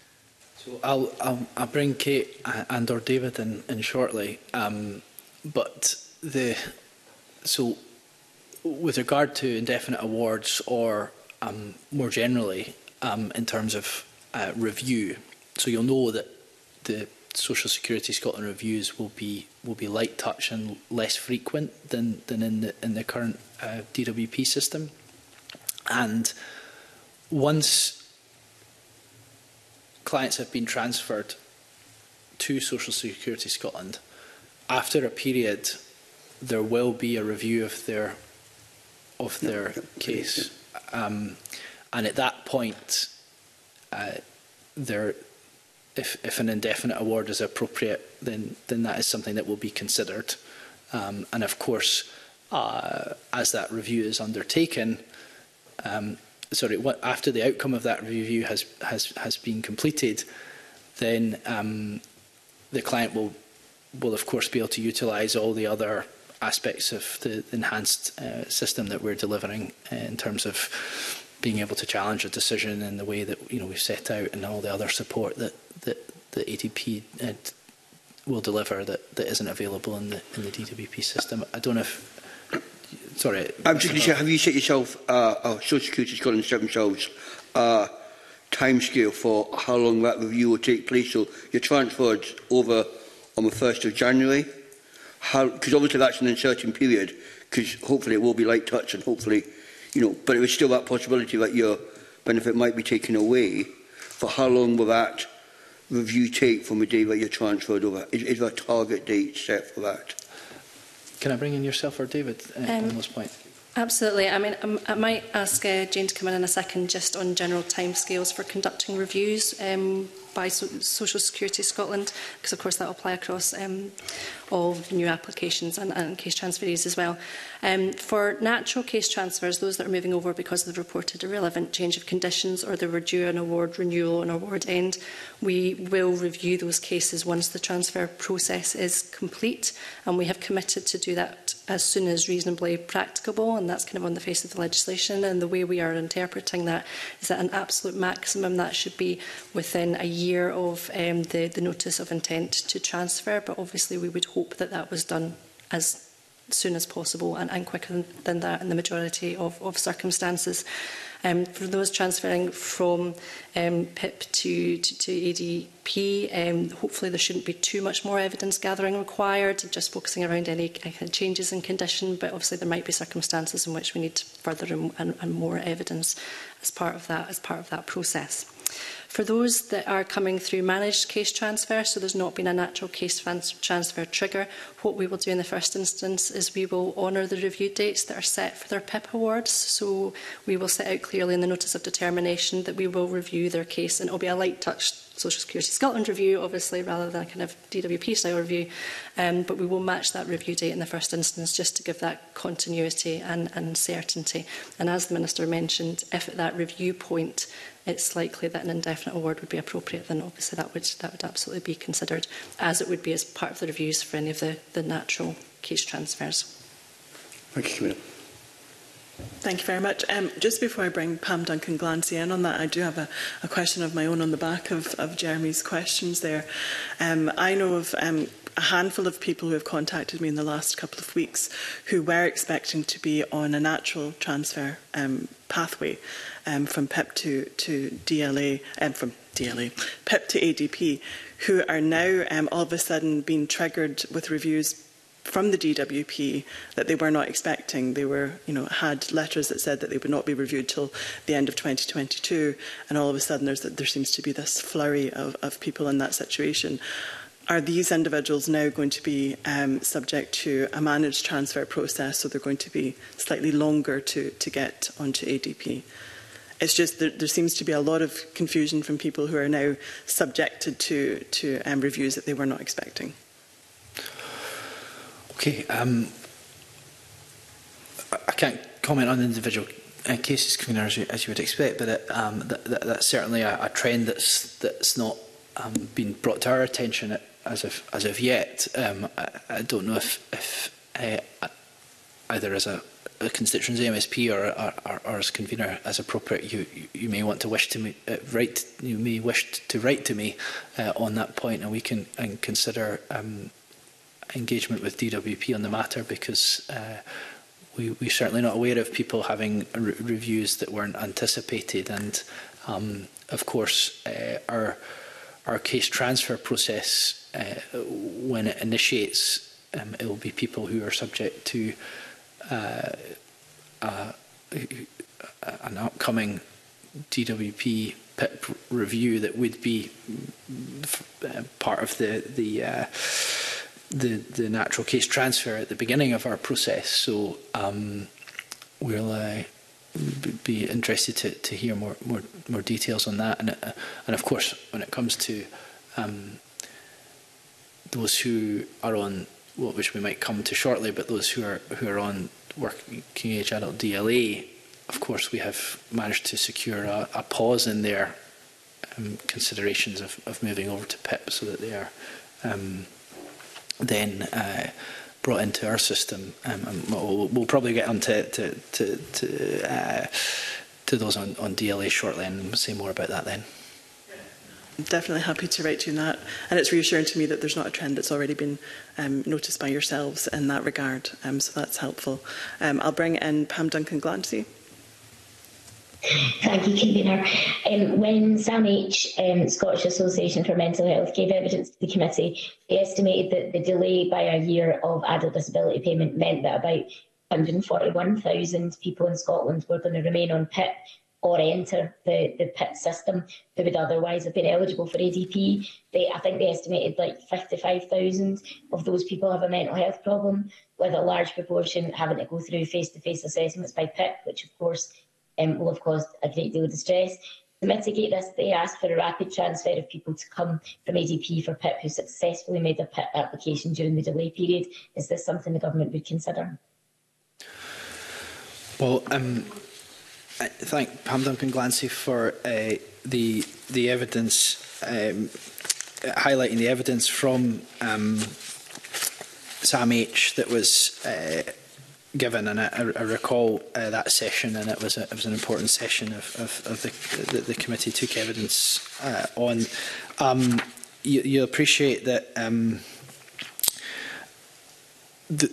So I'll, I'll, I'll bring Kate and or David in, in shortly, um, but the so with regard to indefinite awards or um, more generally um, in terms of uh, review. So you'll know that the Social Security Scotland reviews will be will be light touch and less frequent than than in the in the current uh, D W P system. And once clients have been transferred to Social Security Scotland, after a period, there will be a review of their of their case, um, and at that point, uh, there. If, if an indefinite award is appropriate, then, then that is something that will be considered. Um, and of course, uh, as that review is undertaken, um, sorry, what, after the outcome of that review has, has, has been completed, then um, the client will, will of course be able to utilise all the other aspects of the enhanced uh, system that we're delivering uh, in terms of being able to challenge a decision in the way that you know we've set out, and all the other support that that the A D P uh, will deliver that, that isn't available in the in the D W P system. I don't know if. Sorry. I'm just going to say, have you set yourself, uh, or Social Security Scotland set themselves a timescale for how long that review will take place? So you're transferred over on the first of January. How? Because obviously that's an uncertain period. Because hopefully it will be light touch, and hopefully. You know, but there is still that possibility that your benefit might be taken away. For how long will that review take from the day that you're transferred over? Is, is there a target date set for that? Can I bring in yourself or David uh, um, on this point? Absolutely. I mean, um, I might ask uh, Jane to come in in a second just on general timescales for conducting reviews um, by so Social Security Scotland, because of course that will apply across um, all new applications and, and case transferees as well. Um, for natural case transfers, those that are moving over because they've reported irrelevant change of conditions or they were due an award renewal and award end, we will review those cases once the transfer process is complete, and we have committed to do that as soon as reasonably practicable, and that's kind of on the face of the legislation. And the way we are interpreting that is that an absolute maximum that should be within a year of um, the, the notice of intent to transfer, but obviously we would hope that that was done as soon as possible and, and quicker than, than that in the majority of, of circumstances. Um, for those transferring from um, P I P to, to, to A D P, um, hopefully there shouldn't be too much more evidence gathering required, just focusing around any kind of changes in condition, but obviously there might be circumstances in which we need further and, and, and more evidence as part of that, as part of that process. For those that are coming through managed case transfer, so there's not been a natural case transfer trigger, what we will do in the first instance is we will honour the review dates that are set for their P I P awards. So we will set out clearly in the notice of determination that we will review their case, and it will be a light touch Social Security Scotland review, obviously, rather than a kind of D W P style review. Um, but we will match that review date in the first instance just to give that continuity and, and certainty. And as the Minister mentioned, if at that review point it's likely that an indefinite award would be appropriate, then obviously that would, that would absolutely be considered, as it would be as part of the reviews for any of the, the natural case transfers. Thank you, Commissioner. Thank you very much. Um, just before I bring Pam Duncan-Glancy in on that, I do have a, a question of my own on the back of, of Jeremy's questions there. Um, I know of um, a handful of people who have contacted me in the last couple of weeks who were expecting to be on a natural transfer um, pathway um, from P I P to, to D L A, um, from D L A, P I P to A D P, who are now um, all of a sudden being triggered with reviews from the D W P that they were not expecting. They were, you know, had letters that said that they would not be reviewed till the end of twenty twenty-two, and all of a sudden there's, there seems to be this flurry of, of people in that situation. Are these individuals now going to be um, subject to a managed transfer process, so they're going to be slightly longer to, to get onto A D P? It's just that there seems to be a lot of confusion from people who are now subjected to, to um, reviews that they were not expecting. Okay, um, I can't comment on individual uh, cases, Convener, as you, as you would expect, but it, um, that, that, that's certainly a, a trend that's that's not um, been brought to our attention as of as of yet. Um, I, I don't know if, if uh, either as a, a constituency M S P or, or, or, or as convener, as appropriate, you, you, you may want to wish to me, uh, write. You may wish to write to me uh, on that point, and we can and consider. Um, engagement with D W P on the matter, because uh, we, we're certainly not aware of people having re reviews that weren't anticipated. And um, of course, uh, our our case transfer process, uh, when it initiates, um, it will be people who are subject to uh, uh, an upcoming D W P P I P review that would be uh, part of the the, uh, the the natural case transfer at the beginning of our process. So um, we'll uh, be interested to, to hear more more more details on that. And uh, and of course, when it comes to um, those who are on, well, which we might come to shortly, but those who are who are on working age adult D L A. Of course, we have managed to secure a, a pause in their um, considerations of, of moving over to P I P, so that they are um, then uh, brought into our system. Um, and we'll, we'll probably get on to to to, to, uh, to those on, on D L A shortly, and say more about that then. I'm definitely happy to write to you on that, and it's reassuring to me that there's not a trend that's already been um, noticed by yourselves in that regard. Um, so that's helpful. Um, I'll bring in Pam Duncan-Glancy. Thank you, Convener. Um, when SAM H, um, Scottish Association for Mental Health, gave evidence to the committee, they estimated that the delay by a year of adult disability payment meant that about one hundred forty-one thousand people in Scotland were going to remain on P I P or enter the, the P I P system who would otherwise have been eligible for A D P. They, I think they estimated like fifty-five thousand of those people have a mental health problem, with a large proportion having to go through face-to-face assessments by P I P, which of course Um, will have caused a great deal of distress. To mitigate this, they asked for a rapid transfer of people to come from A D P for P I P who successfully made a P I P application during the delay period. Is this something the government would consider? Well, um, I thank Pam Duncan-Glancy for uh, the the evidence, um, highlighting the evidence from um, SAM H that was Uh, given, and I, I recall uh, that session, and it was a, it was an important session of, of, of the, the the committee took evidence uh, on. Um, you, you appreciate that um, the,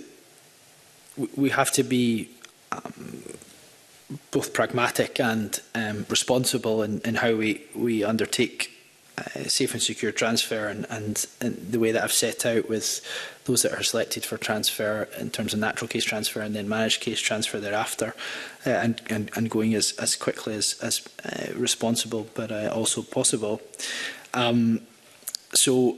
we have to be um, both pragmatic and um, responsible in, in how we we undertake Uh, safe and secure transfer, and, and, and the way that I've set out with those that are selected for transfer in terms of natural case transfer and then managed case transfer thereafter, uh, and, and, and going as, as quickly as, as uh, responsible but uh, also possible. Um, so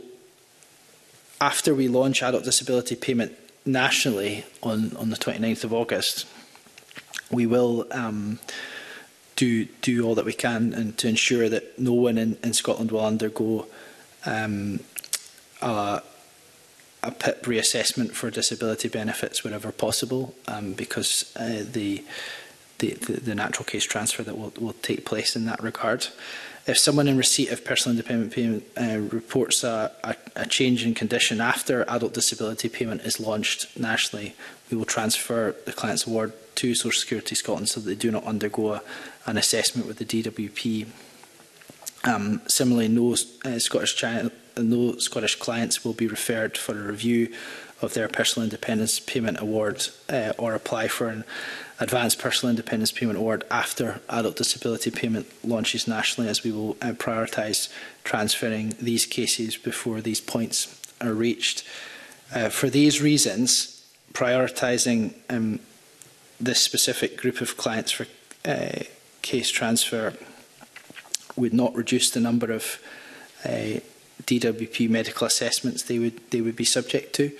after we launch adult disability payment nationally on, on the twenty-ninth of August, we will um, do do all that we can and to ensure that no one in, in Scotland will undergo um, a, a P I P reassessment for disability benefits wherever possible, um, because uh, the, the, the the natural case transfer that will, will take place in that regard. If someone in receipt of personal independent payment uh, reports a, a, a change in condition after adult disability payment is launched nationally, we will transfer the client's award to Social Security Scotland so that they do not undergo a, an assessment with the D W P. Um, similarly, no, uh, Scottish no Scottish clients will be referred for a review of their personal independence payment award uh, or apply for an advanced personal independence payment award after adult disability payment launches nationally, as we will uh, prioritise transferring these cases before these points are reached. Uh, for these reasons, prioritising um, this specific group of clients for uh, case transfer would not reduce the number of uh, D W P medical assessments they would they would be subject to.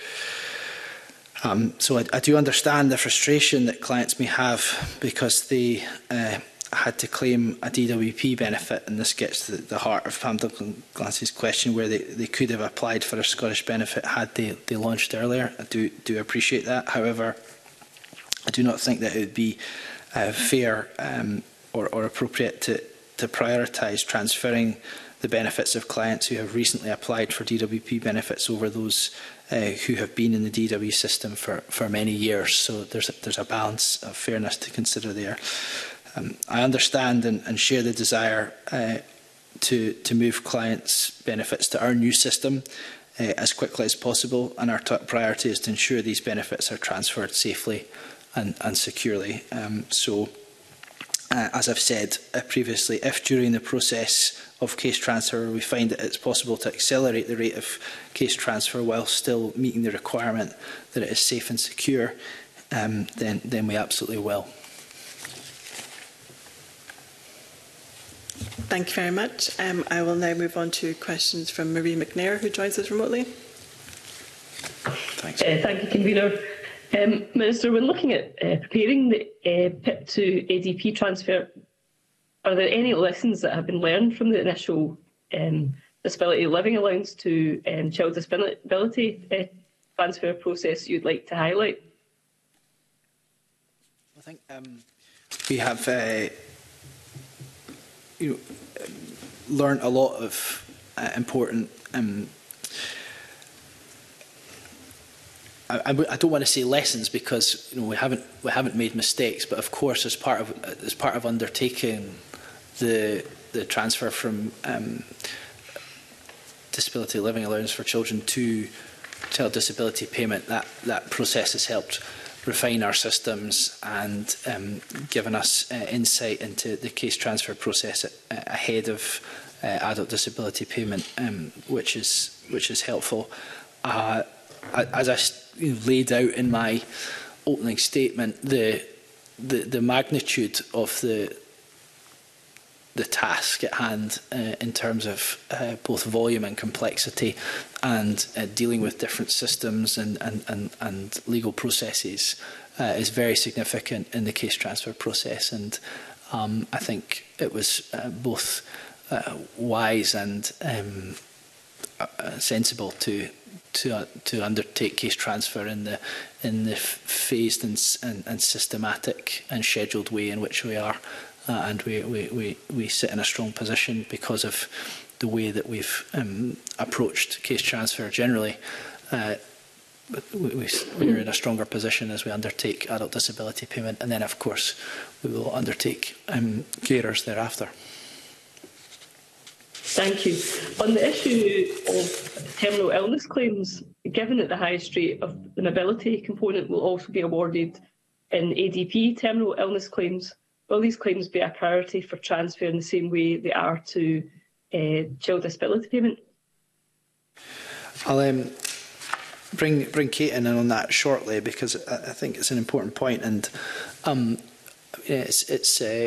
Um, so I, I do understand the frustration that clients may have because they uh, had to claim a D W P benefit, and this gets to the, the heart of Pam Duncan-Glancy's question, where they, they could have applied for a Scottish benefit had they, they launched earlier. I do, do appreciate that. However, I do not think that it would be uh, fair um, or, or appropriate to, to prioritise transferring the benefits of clients who have recently applied for D W P benefits over those uh, who have been in the D W system for, for many years. So there's a, there's a balance of fairness to consider there. Um, I understand and, and share the desire uh, to, to move clients' benefits to our new system uh, as quickly as possible, and our top priority is to ensure these benefits are transferred safely and, and securely. Um, so, uh, as I've said uh, previously, if during the process of case transfer we find that it's possible to accelerate the rate of case transfer while still meeting the requirement that it is safe and secure, um, then, then we absolutely will. Thank you very much. Um, I will now move on to questions from Marie McNair, who joins us remotely. Thanks. Uh, thank you, Convener. Um, Minister, when looking at uh, preparing the uh, P I P to A D P transfer, are there any lessons that have been learned from the initial um, disability living allowance to um, child disability uh, transfer process you'd like to highlight? I think um, we have uh, you know, learned a lot of uh, important. Um, I, I, I don't want to say lessons because you know we haven't we haven't made mistakes, but of course, as part of as part of undertaking the the transfer from um, disability living allowance for children to child disability payment, that that process has helped refine our systems and um, given us uh, insight into the case transfer process uh, ahead of uh, adult disability payment, um, which is which is helpful. Uh, as I you know, laid out in my opening statement, the the, the magnitude of the the task at hand uh, in terms of uh, both volume and complexity and uh, dealing with different systems and, and, and, and legal processes uh, is very significant in the case transfer process. And um, I think it was uh, both uh, wise and um, uh, sensible to to uh, to undertake case transfer in the in the phased and, and, and systematic and scheduled way in which we are. Uh, and we, we, we, we sit in a strong position because of the way that we've um, approached case transfer generally. Uh, we, we, we're in a stronger position as we undertake adult disability payment, and then of course we will undertake um, carers thereafter. Thank you. On the issue of terminal illness claims, given that the highest rate of the mobility component will also be awarded in A D P terminal illness claims, will these claims be a priority for transfer in the same way they are to uh, child disability payment? I'll um, bring bring Kate in on that shortly because I, I think it's an important point, and um, it's it's uh,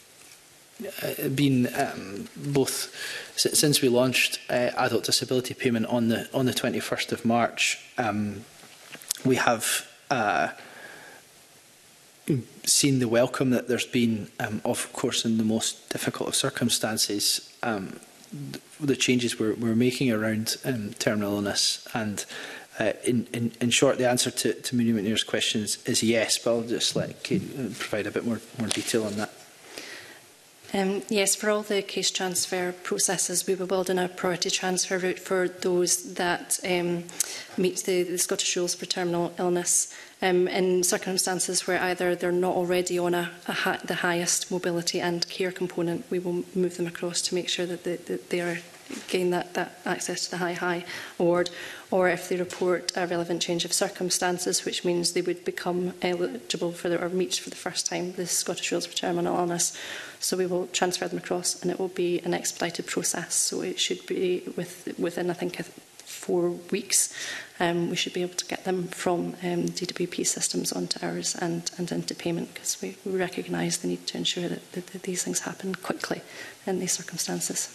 been um, both since we launched uh, adult disability payment on the on the twenty-first of March. Um, we have. Uh, seen the welcome that there's been, um, of course, in the most difficult of circumstances, um, the changes we're, we're making around um, terminal illness. And uh, in, in, in short, the answer to, to Marie McNair's question is, is yes, but I'll just let Kate provide a bit more, more detail on that. Um, yes, for all the case transfer processes, we will build in a priority transfer route for those that um, meet the, the Scottish rules for terminal illness. Um, in circumstances where either they're not already on a, a ha the highest mobility and care component, we will move them across to make sure that they, that they are gain that, that access to the high high award, or if they report a relevant change of circumstances, which means they would become eligible for the, or meet for the first time the Scottish rules for terminal illness. So we will transfer them across, and it will be an expedited process. So it should be with, within, I think, four weeks. Um, we should be able to get them from um, D W P systems onto ours and, and into payment, because we, we recognise the need to ensure that, that, that these things happen quickly in these circumstances.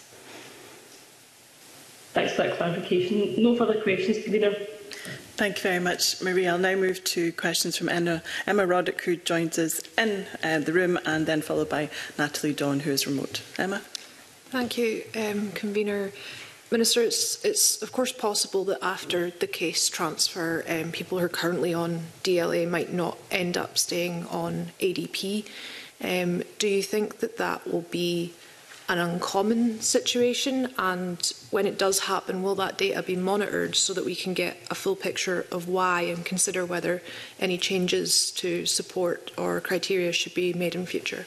Thanks for that clarification. No further questions, Convener. Thank you very much, Marie. I'll now move to questions from Emma, Emma Roddick, who joins us in uh, the room, and then followed by Natalie Dawn, who is remote. Emma. Thank you, um, Convener. Minister, it's, it's of course possible that after the case transfer, um, people who are currently on D L A might not end up staying on A D P. Um, do you think that that will be an uncommon situation, and when it does happen, will that data be monitored so that we can get a full picture of why and consider whether any changes to support or criteria should be made in future?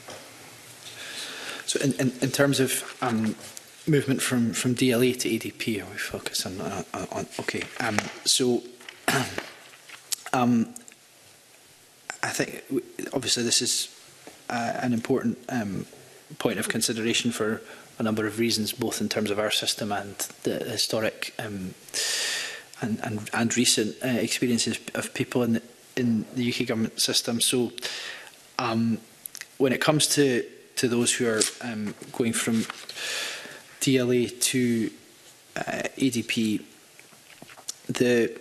So in, in, in terms of um, movement from, from D L A to A D P, are we focus on, uh, on okay, um, so um, I think, obviously, this is uh, an important um, point of consideration for a number of reasons, both in terms of our system and the historic um, and, and, and recent uh, experiences of people in the, in the U K government system. So um, when it comes to, to those who are um, going from D L A to uh, A D P, the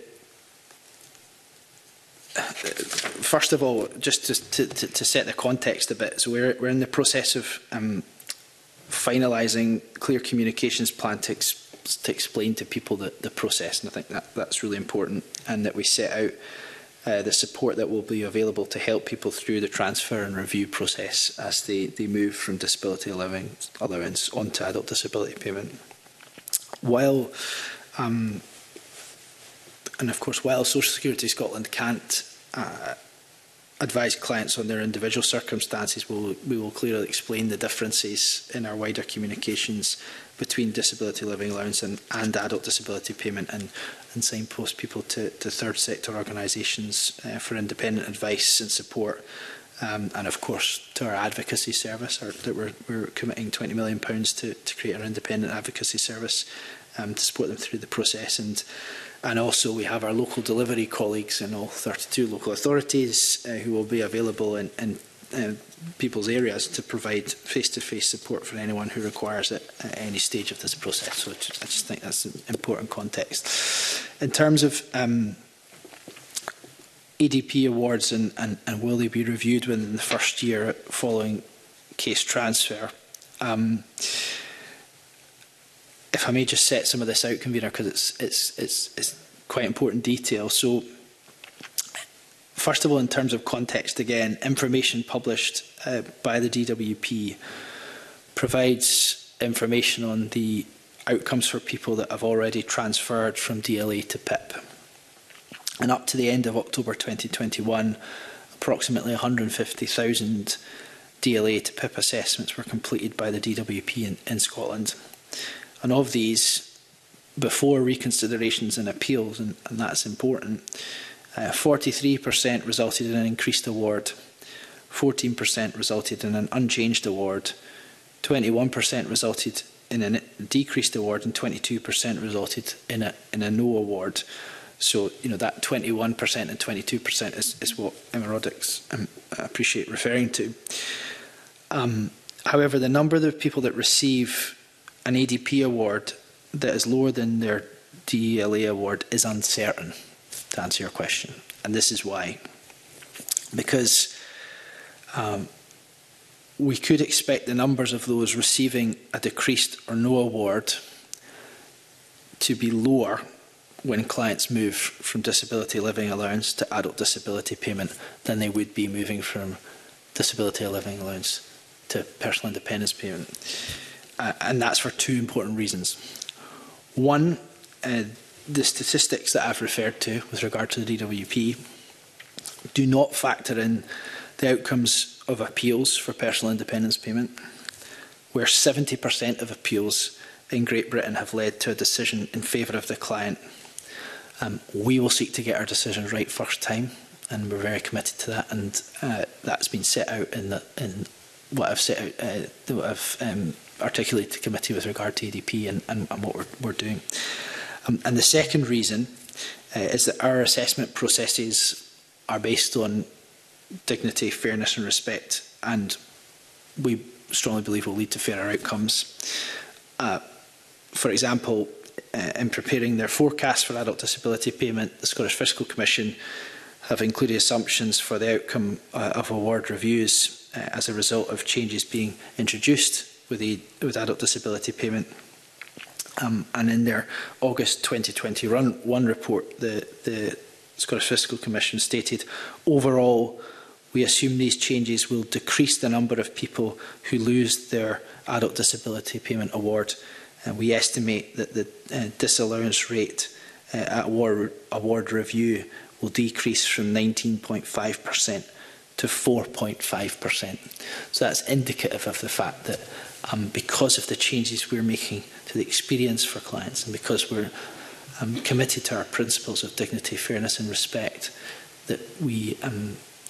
first of all, just to, to, to set the context a bit, so we're, we're in the process of um, finalising clear communications plan to, ex to explain to people the, the process, and I think that, that's really important, and that we set out uh, the support that will be available to help people through the transfer and review process as they, they move from disability allowance, allowance onto adult disability payment. While, um, and of course, while Social Security Scotland can't uh, advise clients on their individual circumstances, we'll, we will clearly explain the differences in our wider communications between disability living allowance and, and adult disability payment, and, and signpost people to, to third sector organisations uh, for independent advice and support, um, and of course to our advocacy service, our, that we're, we're committing twenty million pounds to, to create our independent advocacy service um, to support them through the process. And And also we have our local delivery colleagues in all thirty-two local authorities uh, who will be available in, in uh, people's areas to provide face-to-face support for anyone who requires it at any stage of this process. So I just, I just think that's an important context. In terms of um, A D P awards and, and, and will they be reviewed within the first year following case transfer, um, if I may just set some of this out, Convener, because it's, it's, it's, it's quite important detail. So, first of all, in terms of context, again, information published uh, by the D W P provides information on the outcomes for people that have already transferred from D L A to P I P. And up to the end of October twenty twenty-one, approximately one hundred fifty thousand D L A to P I P assessments were completed by the D W P in, in Scotland. And of these, before reconsiderations and appeals, and, and that's important, forty-three percent uh, resulted in an increased award, fourteen percent resulted in an unchanged award, twenty-one percent resulted in a decreased award, and twenty-two percent resulted in a, in a no award. So, you know, that twenty-one percent and twenty-two percent is, is what Emma Roddick's um, I appreciate referring to. Um, however, the number of people that receive an A D P award that is lower than their D L A award is uncertain, to answer your question. And this is why. Because um, we could expect the numbers of those receiving a decreased or no award to be lower when clients move from disability living allowance to adult disability payment than they would be moving from disability living allowance to personal independence payment. Uh, and that's for two important reasons. One, uh, the statistics that I've referred to with regard to the D W P do not factor in the outcomes of appeals for personal independence payment, where seventy percent of appeals in Great Britain have led to a decision in favour of the client. Um, we will seek to get our decisions right first time, and we're very committed to that, and uh, that's been set out in, the, in what I've set out, uh, what I've um, articulated to committee with regard to A D P and, and, and what we're, we're doing. Um, and the second reason uh, is that our assessment processes are based on dignity, fairness and respect, and we strongly believe will lead to fairer outcomes. Uh, for example, uh, in preparing their forecast for adult disability payment, the Scottish Fiscal Commission have included assumptions for the outcome uh, of award reviews uh, as a result of changes being introduced with, the, with adult disability payment. Um, and in their August twenty twenty-one report, the, the Scottish Fiscal Commission stated, overall, we assume these changes will decrease the number of people who lose their adult disability payment award. And we estimate that the uh, disallowance rate uh, at award, award review will decrease from nineteen point five percent to four point five percent. So that's indicative of the fact that um, because of the changes we're making to the experience for clients, and because we're um, committed to our principles of dignity, fairness and respect, that we um,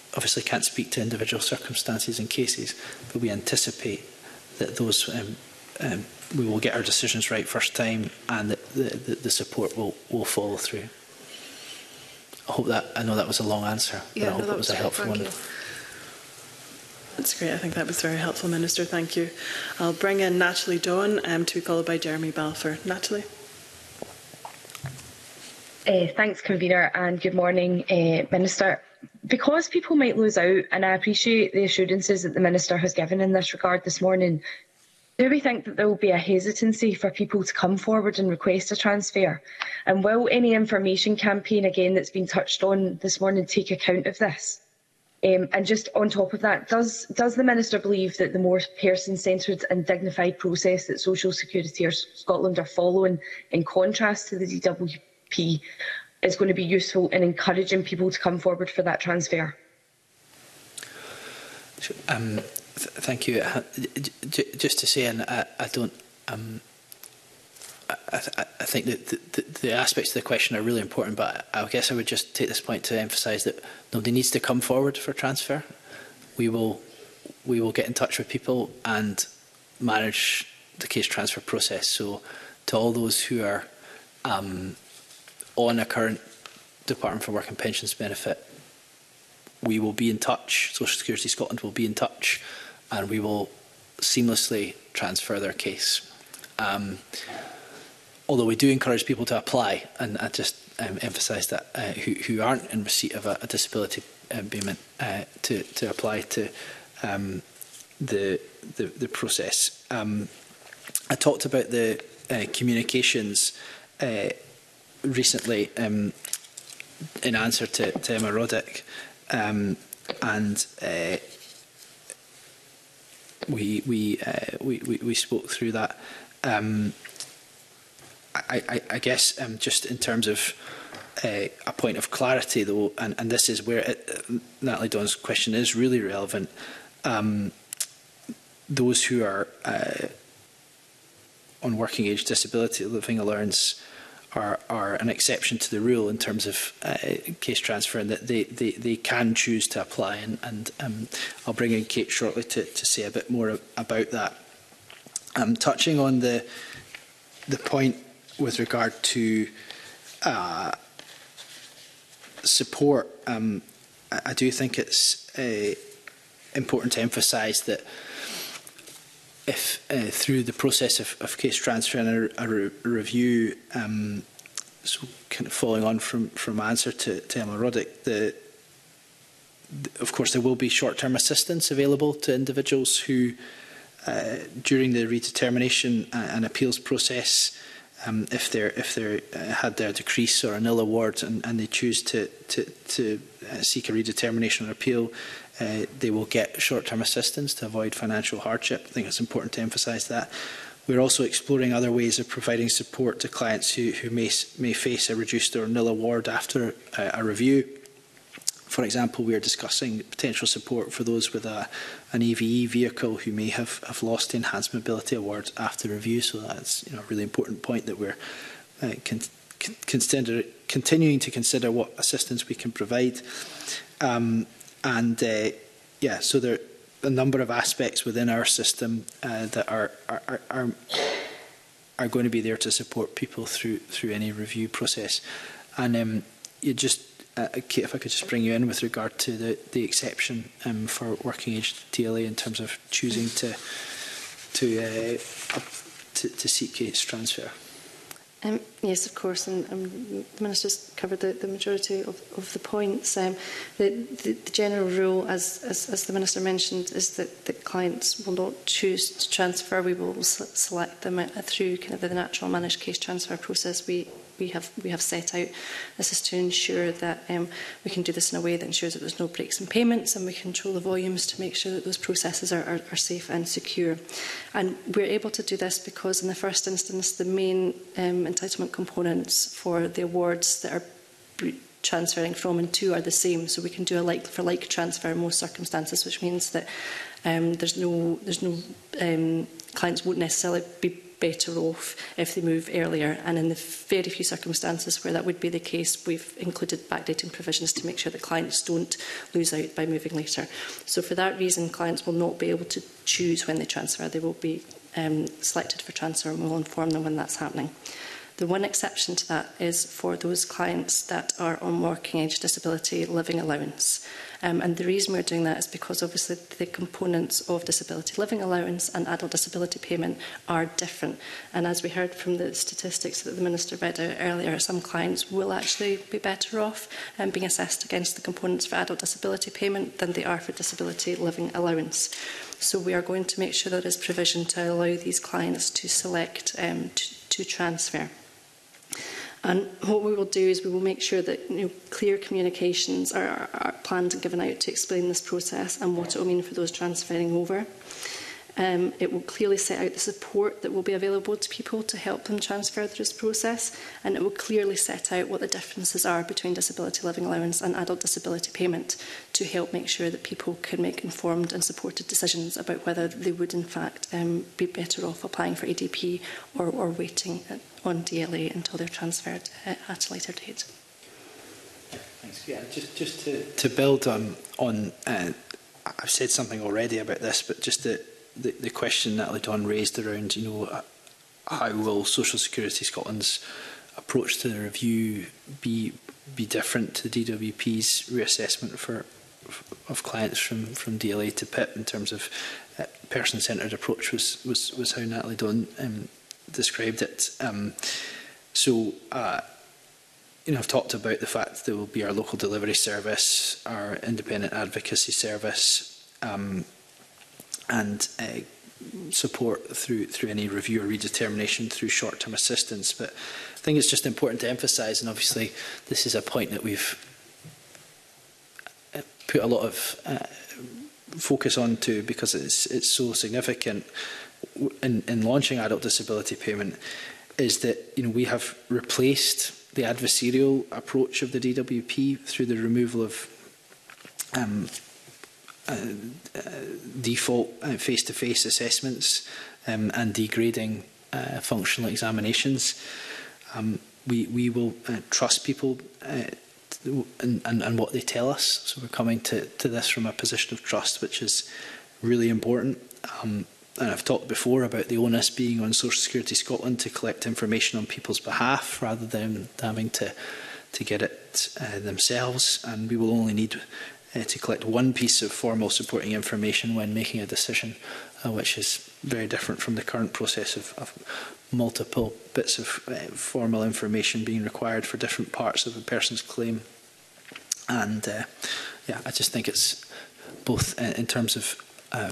obviously can't speak to individual circumstances and cases, but we anticipate that those um, um, we will get our decisions right first time, and that the, the, the support will, will follow through. I hope that, I know that was a long answer, but Yeah, I hope no, it was a helpful one. you. That's great. I think that was very helpful, Minister. Thank you. I'll bring in Natalie Dawn um, to be followed by Jeremy Balfour. Natalie. Uh, thanks, Convener, and good morning, uh, Minister. Because people might lose out, and I appreciate the assurances that the Minister has given in this regard this morning, do we think that there will be a hesitancy for people to come forward and request a transfer? And will any information campaign, again, that's been touched on this morning, take account of this? Um, and just on top of that, does, does the Minister believe that the more person-centred and dignified process that Social Security or Scotland are following, in contrast to the D W P, is going to be useful in encouraging people to come forward for that transfer? Um, th thank you. Uh, just to say, and I, I don't, um, I, I, I think that the, the, the aspects of the question are really important, but I guess I would just take this point to emphasise that nobody needs to come forward for transfer. We will, we will get in touch with people and manage the case transfer process. So, to all those who are um, on a current Department for Work and Pensions benefit, we will be in touch. Social Security Scotland will be in touch, and we will seamlessly transfer their case. Um, although we do encourage people to apply, and I just um, emphasise that uh, who, who aren't in receipt of a, a disability uh, payment uh, to, to apply to um, the, the the process. Um, I talked about the uh, communications uh, recently um, in answer to, to Emma Roddick. Um, and uh, we we, uh, we we we spoke through that. Um, I, I, I guess um, just in terms of uh, a point of clarity, though, and, and this is where it, uh, Natalie Dawn's question is really relevant. Um, those who are uh, on working age disability living allowance Are, are an exception to the rule in terms of uh, case transfer, and that they, they, they can choose to apply. And, and um, I'll bring in Kate shortly to, to say a bit more about that. Um, touching on the, the point with regard to uh, support, um, I, I do think it's uh, important to emphasise that if uh, through the process of, of case transfer and a, a, re a review, um, so kind of following on from from answer to, to Emma Roddick, the, the of course there will be short-term assistance available to individuals who, uh, during the redetermination and appeals process, um, if they're if they uh, had their decrease or a nil award and, and they choose to to, to uh, seek a redetermination or appeal. Uh, they will get short-term assistance to avoid financial hardship. I think it's important to emphasise that. We're also exploring other ways of providing support to clients who, who may, may face a reduced or nil award after a, a review. For example, we are discussing potential support for those with a, an E V E vehicle who may have, have lost the Enhanced Mobility Award after review. So that's, you know, a really important point that we're uh, con con consider continuing to consider what assistance we can provide. Um, And uh, yeah, so there are a number of aspects within our system uh, that are, are are are going to be there to support people through through any review process. And um, you just, uh, Kate, if I could just bring you in with regard to the the exception um, for working age D L A in terms of choosing to to uh, up, to, to seek case transfer. Um, yes, of course, and um, the Minister's covered the, the majority of, of the points. Um, the, the, the general rule, as, as, as the Minister mentioned, is that, that clients will not choose to transfer. We will select them through kind of the natural managed case transfer process we, we, have, we have set out. This is to ensure that um, we can do this in a way that ensures that there's no breaks in payments, and we control the volumes to make sure that those processes are, are, are safe and secure. And we're able to do this because, in the first instance, the main um, entitlement components for the awards that are transferring from and to are the same, so we can do a like for like transfer in most circumstances, which means that um, there's no there's no um, clients won't necessarily be better off if they move earlier. And in the very few circumstances where that would be the case, we've included backdating provisions to make sure that clients don't lose out by moving later. So for that reason, clients will not be able to choose when they transfer. They will be um, selected for transfer, and we'll inform them when that's happening. The one exception to that is for those clients that are on working age disability living allowance. Um, and the reason we're doing that is because obviously the components of disability living allowance and adult disability payment are different. And as we heard from the statistics that the Minister read out earlier, some clients will actually be better off um, being assessed against the components for adult disability payment than they are for disability living allowance. So we are going to make sure there is provision to allow these clients to select um, to, to transfer. And what we will do is we will make sure that you know, clear communications are, are planned and given out to explain this process and what it will mean for those transferring over. Um, it will clearly set out the support that will be available to people to help them transfer through this process, and it will clearly set out what the differences are between disability living allowance and adult disability payment to help make sure that people can make informed and supported decisions about whether they would in fact um, be better off applying for A D P or, or waiting on D L A until they're transferred uh, at a later date. Thanks. Yeah, just, just to, to build on, on uh, I've said something already about this, but just to The, the question Natalie Dawn raised around, you know, uh, how will Social Security Scotland's approach to the review be be different to the D W P's reassessment for of clients from from D L A to P I P in terms of uh, person-centred approach was was was how Natalie Dawn um, described it. Um, so. Uh, You know, I've talked about the fact that there will be our local delivery service, our independent advocacy service, um, and uh, support through through any review or redetermination through short-term assistance. But I think it's just important to emphasise, and obviously this is a point that we've put a lot of uh, focus on to because it's it's so significant in, in launching adult disability payment, is that you know we have replaced the adversarial approach of the D W P through the removal of um, Uh, uh, default uh, face-to-face assessments um, and degrading uh, functional examinations. Um, we, we will uh, trust people uh, and, and, and what they tell us. So we're coming to, to this from a position of trust, which is really important. Um, and I've talked before about the onus being on Social Security Scotland to collect information on people's behalf rather than having to, to get it uh, themselves. And we will only need Uh, to collect one piece of formal supporting information when making a decision, uh, which is very different from the current process of, of multiple bits of uh, formal information being required for different parts of a person's claim. And uh, yeah, I just think it's both uh, in terms of uh,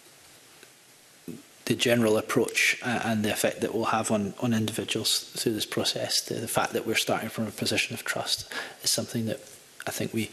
the general approach uh, and the effect that we'll have on, on individuals through this process. The, the fact that we're starting from a position of trust is something that I think we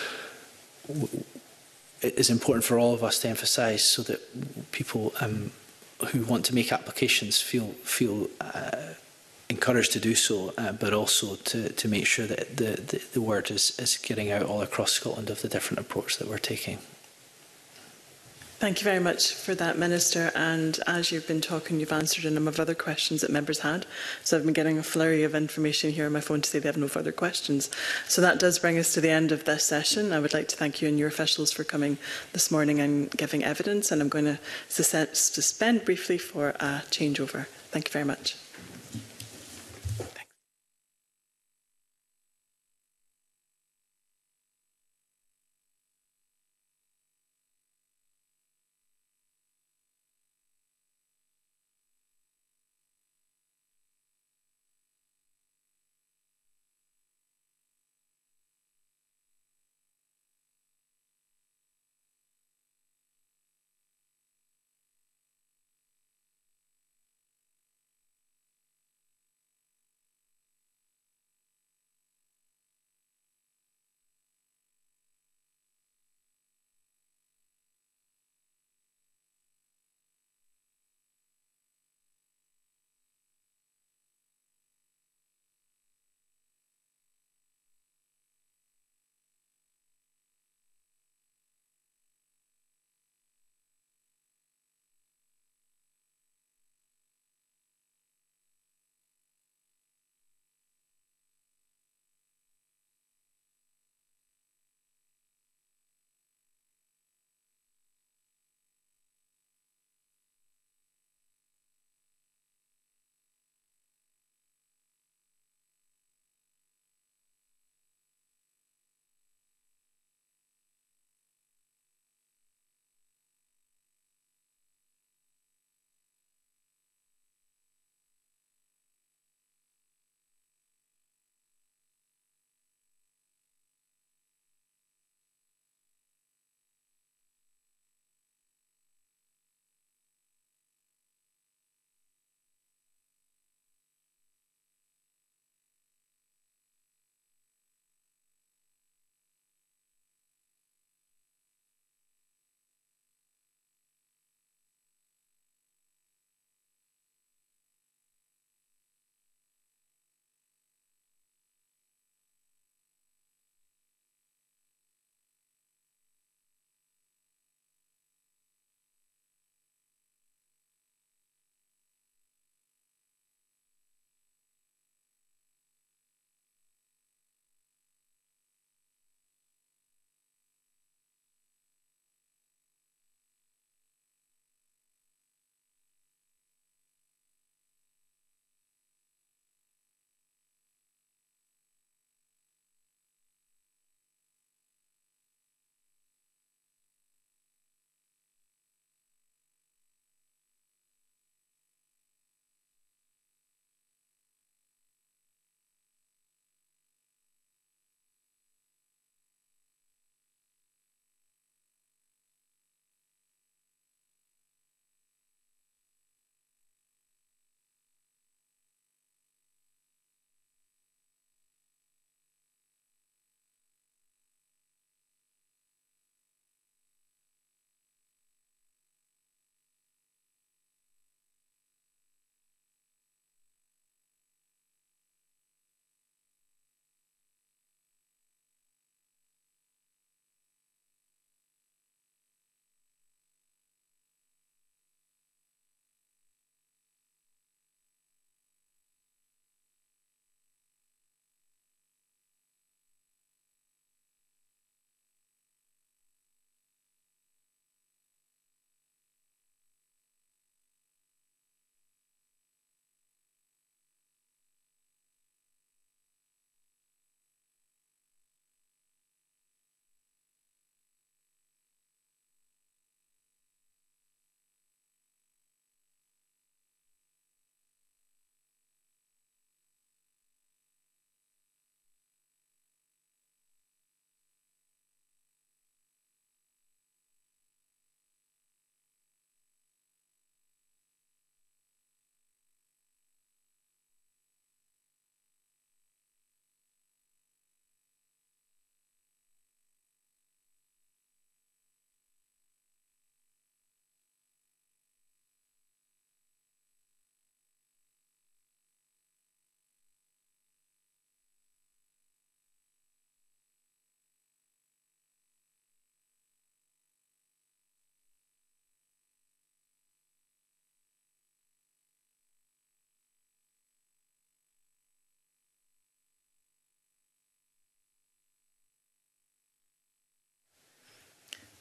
it is important for all of us to emphasise, so that people um, who want to make applications feel feel uh, encouraged to do so, uh, but also to, to make sure that the, the, the word is, is getting out all across Scotland of the different approach that we're taking. Thank you very much for that, Minister. And as you've been talking, you've answered a number of other questions that members had. So I've been getting a flurry of information here on my phone to say they have no further questions. So that does bring us to the end of this session. I would like to thank you and your officials for coming this morning and giving evidence. And I'm going to suspend briefly for a changeover. Thank you very much.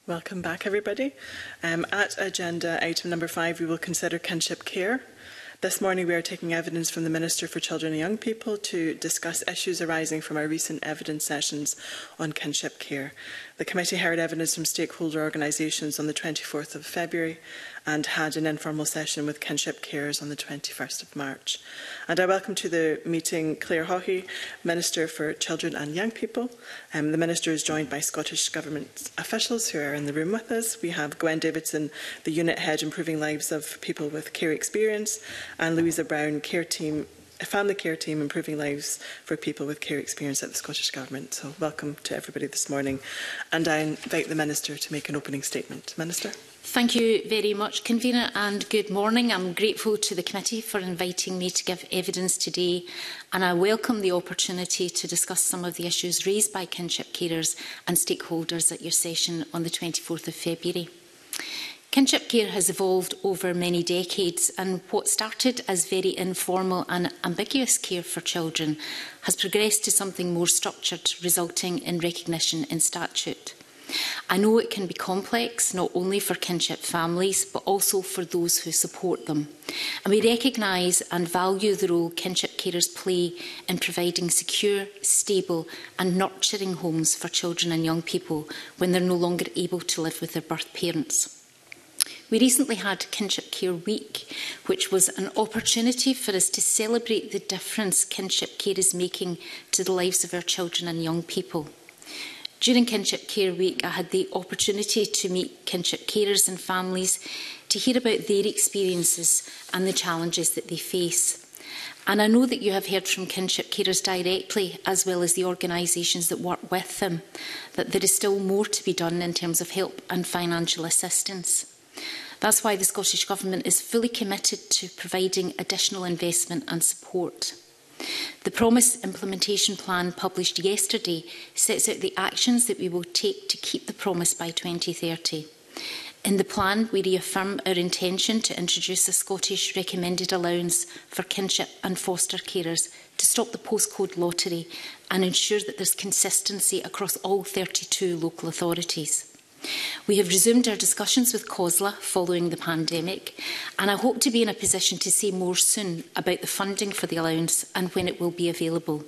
Welcome back, everybody. Um, at agenda item number five, we will consider kinship care. This morning we are taking evidence from the Minister for Children and Young People to discuss issues arising from our recent evidence sessions on kinship care. The committee heard evidence from stakeholder organisations on the twenty-fourth of February and had an informal session with kinship carers on the twenty-first of March. And I welcome to the meeting Claire Haughey, Minister for Children and Young People. Um, the Minister is joined by Scottish Government officials who are in the room with us. We have Gwen Davidson, the Unit Head Improving Lives of People with Care Experience, and Louisa Brown, Care Team, a Family Care Team Improving Lives for People with Care Experience at the Scottish Government. So welcome to everybody this morning. And I invite the Minister to make an opening statement. Minister. Thank you very much, Convener, and good morning. I'm grateful to the committee for inviting me to give evidence today, and I welcome the opportunity to discuss some of the issues raised by kinship carers and stakeholders at your session on the twenty-fourth of February. Kinship care has evolved over many decades, and what started as very informal and ambiguous care for children has progressed to something more structured, resulting in recognition in statute. I know it can be complex, not only for kinship families, but also for those who support them. And we recognise and value the role kinship carers play in providing secure, stable and nurturing homes for children and young people when they're no longer able to live with their birth parents. We recently had Kinship Care Week, which was an opportunity for us to celebrate the difference kinship care is making to the lives of our children and young people. During Kinship Care Week, I had the opportunity to meet kinship carers and families to hear about their experiences and the challenges that they face. And I know that you have heard from kinship carers directly, as well as the organisations that work with them, that there is still more to be done in terms of help and financial assistance. That's why the Scottish Government is fully committed to providing additional investment and support. The Promise Implementation Plan published yesterday sets out the actions that we will take to keep the promise by twenty thirty. In the plan, we reaffirm our intention to introduce a Scottish recommended allowance for kinship and foster carers to stop the postcode lottery and ensure that there's consistency across all thirty-two local authorities. We have resumed our discussions with COSLA following the pandemic, and I hope to be in a position to say more soon about the funding for the allowance and when it will be available.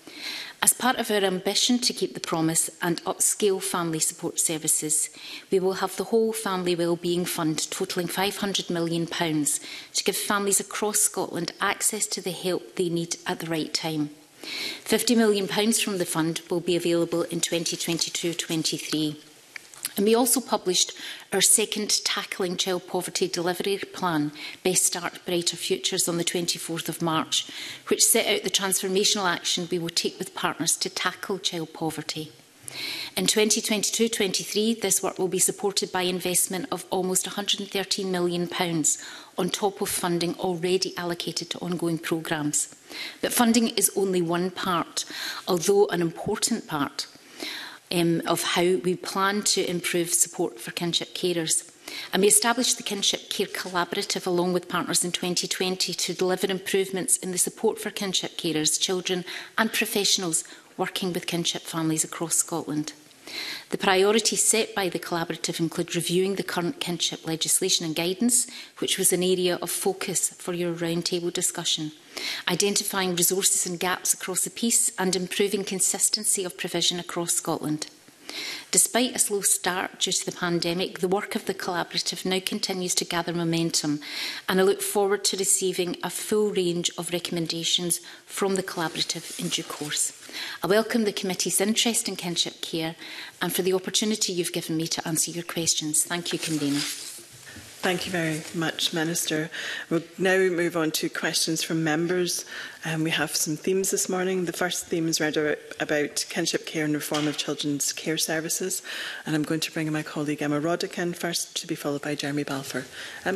As part of our ambition to keep the promise and upscale family support services, we will have the whole Family Wellbeing Fund totalling five hundred million pounds to give families across Scotland access to the help they need at the right time. fifty million pounds from the fund will be available in twenty twenty-two twenty-three. And we also published our second Tackling Child Poverty Delivery Plan, Best Start Brighter Futures, on the twenty-fourth of March, which set out the transformational action we will take with partners to tackle child poverty. In twenty twenty-two twenty-three, this work will be supported by investment of almost one hundred and thirteen million pounds on top of funding already allocated to ongoing programmes. But funding is only one part, although an important part. Um, of how we plan to improve support for kinship carers. And we established the Kinship Care Collaborative along with partners in twenty twenty to deliver improvements in the support for kinship carers, children and professionals working with kinship families across Scotland. The priorities set by the collaborative include reviewing the current kinship legislation and guidance, which was an area of focus for your roundtable discussion, identifying resources and gaps across the piece and improving consistency of provision across Scotland. Despite a slow start due to the pandemic, the work of the collaborative now continues to gather momentum, and I look forward to receiving a full range of recommendations from the collaborative in due course. I welcome the committee's interest in kinship care and for the opportunity you've given me to answer your questions. Thank you, Convener. Thank you very much, Minister. We'll now move on to questions from members. Um, we have some themes this morning. The first theme is read about, about kinship care and reform of children's care services. And I'm going to bring in my colleague Emma Roddick in first, to be followed by Jeremy Balfour. Emma?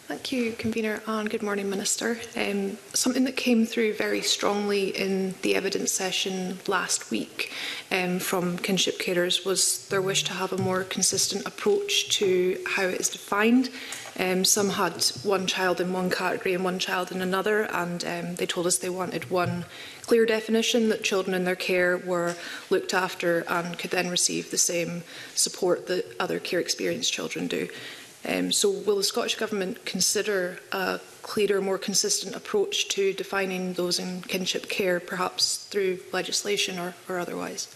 Thank you, Convener, and good morning, Minister. Um, something that came through very strongly in the evidence session last week um, from kinship carers was their wish to have a more consistent approach to how it is defined. Um, some had one child in one category and one child in another, and um, they told us they wanted one clear definition that children in their care were looked after and could then receive the same support that other care experienced children do. Um, so will the Scottish Government consider a clearer, more consistent approach to defining those in kinship care, perhaps through legislation or, or otherwise?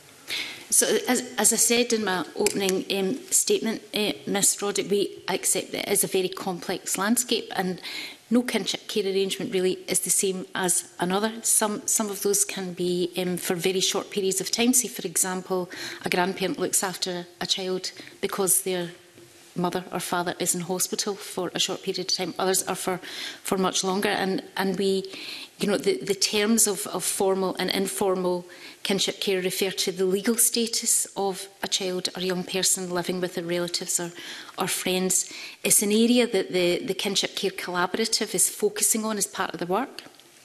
So, as, as I said in my opening um, statement, uh, Miz Roddick, we accept that it is a very complex landscape, and no kinship care arrangement really is the same as another. Some, some of those can be um, for very short periods of time. Say, for example, a grandparent looks after a child because they're mother or father is in hospital for a short period of time. Others are for, for much longer. And, and we, you know, the, the terms of, of formal and informal kinship care refer to the legal status of a child or young person living with their relatives or, or friends. It's an area that the, the Kinship Care Collaborative is focusing on as part of the work.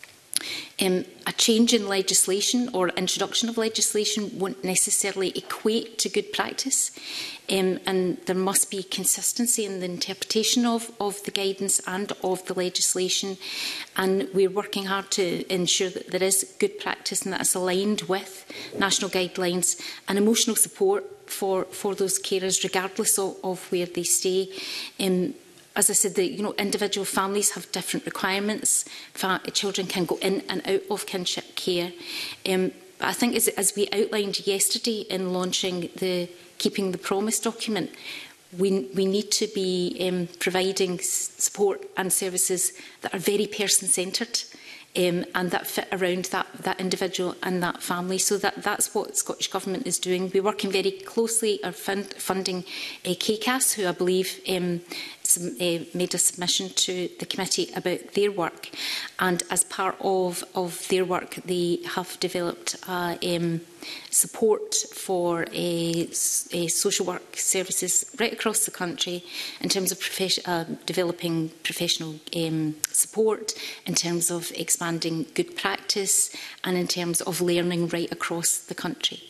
Um, a change in legislation or introduction of legislation won't necessarily equate to good practice, um, and there must be consistency in the interpretation of, of the guidance and of the legislation, and we're working hard to ensure that there is good practice and that it's aligned with national guidelines and emotional support for, for those carers regardless of, of where they stay. Um, As I said, the, you know, individual families have different requirements. Fa children can go in and out of kinship care. Um, but I think, as, as we outlined yesterday in launching the Keeping the Promise document, we, we need to be um, providing support and services that are very person-centred um, and that fit around that, that individual and that family. So that, that's what Scottish Government is doing. We're working very closely, are fund, funding uh, K C A S, who I believe um, some, uh, made a submission to the committee about their work. And as part of, of their work, they have developed uh, um, support for uh, uh, social work services right across the country in terms of profes uh, developing professional um, support, in terms of expanding good practice, and in terms of learning right across the country.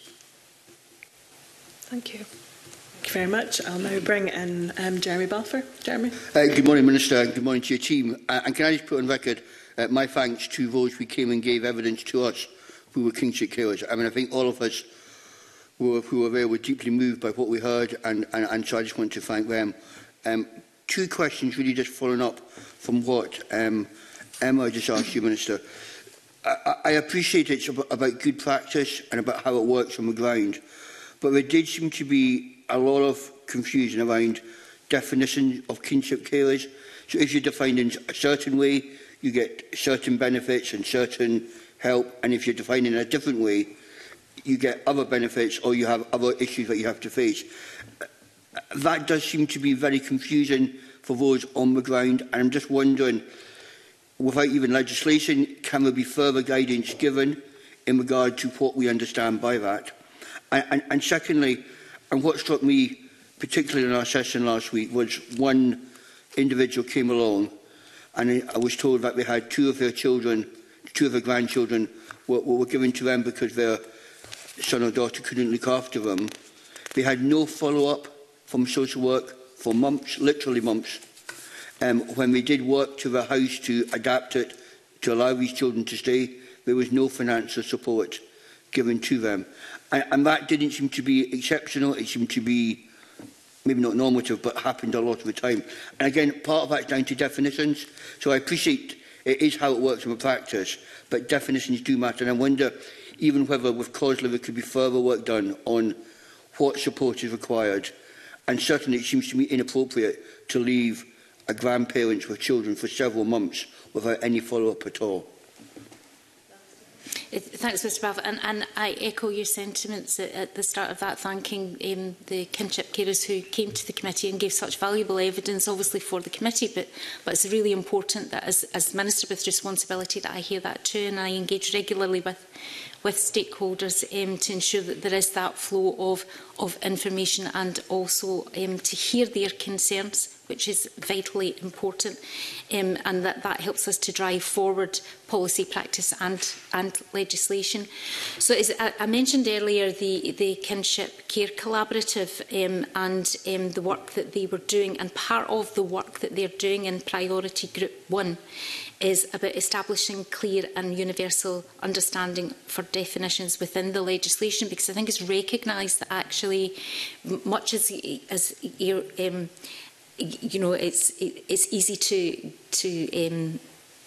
Thank you. Thank you very much. I'll now bring in um, Jeremy Balfour. Jeremy. Uh, good morning, Minister, and good morning to your team. Uh, and can I just put on record uh, my thanks to those who came and gave evidence to us who were kinship carers. I mean, I think all of us who were, who were there were deeply moved by what we heard, and, and, and so I just want to thank them. Um, two questions really just following up from what um, Emma just asked you, Minister. I, I appreciate it's about good practice and about how it works on the ground, but there did seem to be a lot of confusion around definition of kinship carers. So if you're defined in a certain way, you get certain benefits and certain help, and if you're defined in a different way, you get other benefits or you have other issues that you have to face. That does seem to be very confusing for those on the ground, and I'm just wondering, without even legislation, can there be further guidance given in regard to what we understand by that? And, and, and secondly, and what struck me particularly in our session last week was one individual came along and I was told that they had two of their children, two of their grandchildren were, were given to them because their son or daughter couldn't look after them. They had no follow-up from social work for months, literally months. Um, when they did work to the house to adapt it, to allow these children to stay, there was no financial support given to them. And, and that didn't seem to be exceptional. It seemed to be maybe not normative, but happened a lot of the time. And again, part of that is down to definitions. So I appreciate it is how it works in practice, but definitions do matter. And I wonder even whether with COSLA there could be further work done on what support is required. And certainly it seems to me inappropriate to leave a grandparent with children for several months without any follow-up at all. Thanks, Mr Balfour, and, and I echo your sentiments at, at the start of that, thanking um, the kinship carers who came to the committee and gave such valuable evidence, obviously for the committee, but, but it's really important that as, as Minister with responsibility that I hear that too, and I engage regularly with, with stakeholders um, to ensure that there is that flow of, of information, and also um, to hear their concerns which is vitally important, um, and that, that helps us to drive forward policy, practice and, and legislation. So as I, I mentioned earlier, the, the Kinship Care Collaborative um, and um, the work that they were doing, and part of the work that they're doing in Priority Group one is about establishing clear and universal understanding for definitions within the legislation, because I think it's recognised that actually much as, as um, you know, it's it's easy to to um,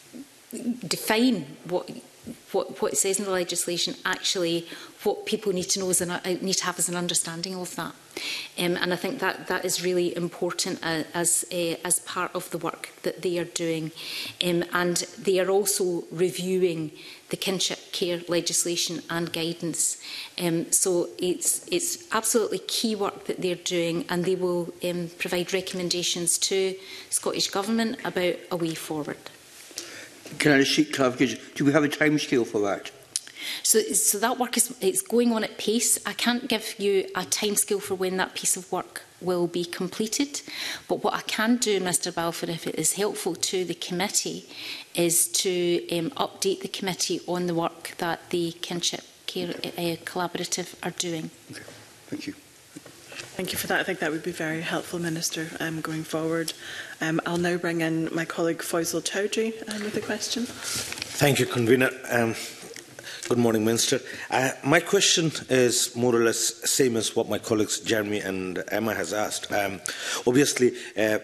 define what what what it says in the legislation. Actually, what people need to know is an, need to have as an understanding of that, um, and I think that that is really important uh, as uh, as part of the work that they are doing, um, and they are also reviewing the kinship care legislation and guidance. Um, so it's it's absolutely key work that they're doing, and they will um, provide recommendations to Scottish Government about a way forward. Can I just seek clarification? Do we have a timescale for that? So, so that work is it's going on at pace. I can't give you a timescale for when that piece of work will be completed, but what I can do, Mr Balfour, if it is helpful to the committee, is to um, update the committee on the work that the Kinship Care uh, Collaborative are doing. Okay. Thank you. Thank you for that. I think that would be very helpful, Minister, um, going forward. Um, I'll now bring in my colleague Faisal Chowdhury um, with a question. Thank you, Convener. Um, good morning, Minister. Uh, my question is more or less same as what my colleagues Jeremy and Emma has asked. Um, obviously, uh,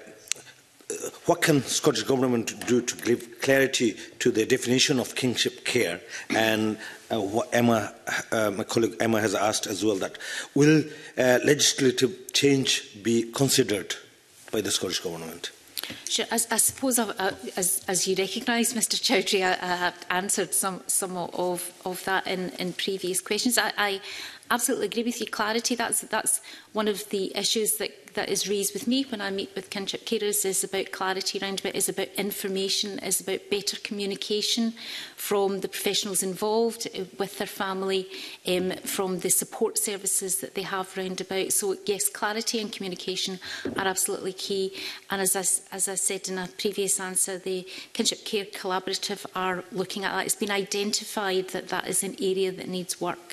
what can Scottish Government do to give clarity to the definition of kinship care? And uh, what Emma, uh, my colleague Emma has asked as well, that will uh, legislative change be considered by the Scottish Government? Sure. I, I suppose, uh, as, as you recognise, Mr Chowdhury, I, I have answered some, some of, of that in, in previous questions. I, I absolutely agree with you. Clarity, that's, that's one of the issues that, that is raised with me when I meet with kinship carers, is about clarity around it, is about information, is about better communication from the professionals involved with their family, um, from the support services that they have round about. So yes, clarity and communication are absolutely key. And as I, as I said in a previous answer, the Kinship Care Collaborative are looking at that. It's been identified that that is an area that needs work.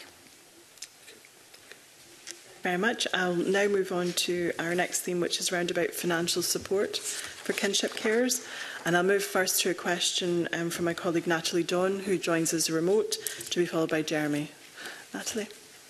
Very much. I'll now move on to our next theme, which is round about financial support for kinship carers. And I'll move first to a question um, from my colleague Natalie Dawn, who joins us remote, to be followed by Jeremy. Natalie.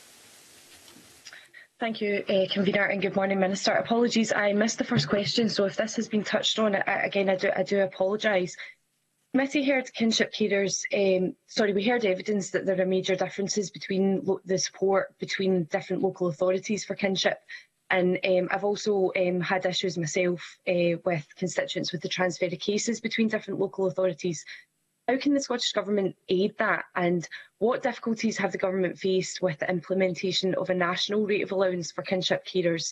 Thank you, uh, Convener, and good morning, Minister. Apologies, I missed the first question, so if this has been touched on, I, again, I do, I do apologise. Committee heard kinship carers, um, sorry, we heard evidence that there are major differences between the support between different local authorities for kinship. And um, I've also um, had issues myself uh, with constituents with the transfer of cases between different local authorities. How can the Scottish Government aid that? And what difficulties have the Government faced with the implementation of a national rate of allowance for kinship carers?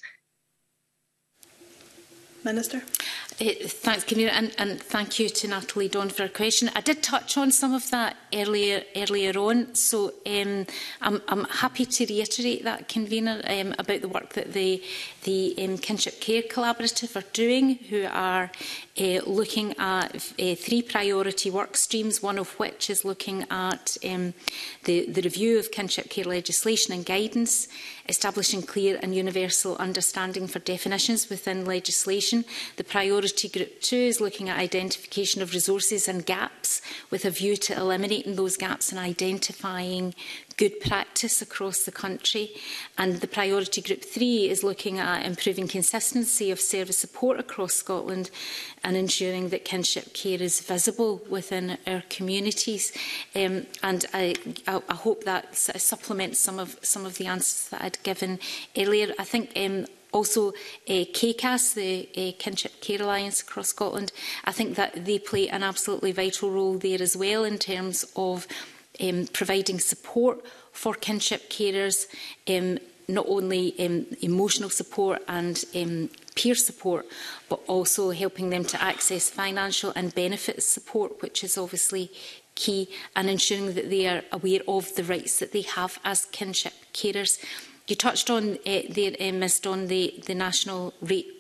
Minister. Uh, thanks, Convener, and, and thank you to Natalie Dawn for her question. I did touch on some of that earlier earlier on, so um, I'm, I'm happy to reiterate that, Convener, um, about the work that the, the um, Kinship Care Collaborative are doing, who are uh, looking at uh, three priority work streams, one of which is looking at um, the, the review of kinship care legislation and guidance, establishing clear and universal understanding for definitions within legislation. The Priority Group two is looking at identification of resources and gaps with a view to eliminating those gaps and identifying good practice across the country. And the Priority Group three is looking at improving consistency of service support across Scotland and ensuring that kinship care is visible within our communities. Um, and I, I, I hope that supplements some of, some of the answers that I'd given earlier. I think um, also uh, K C A S, the uh, Kinship Care Alliance across Scotland, I think that they play an absolutely vital role there as well in terms of Um, providing support for kinship carers, um, not only um, emotional support and um, peer support, but also helping them to access financial and benefits support, which is obviously key, and ensuring that they are aware of the rights that they have as kinship carers. You touched on uh, there, uh, Miz Dawn, the, the national rate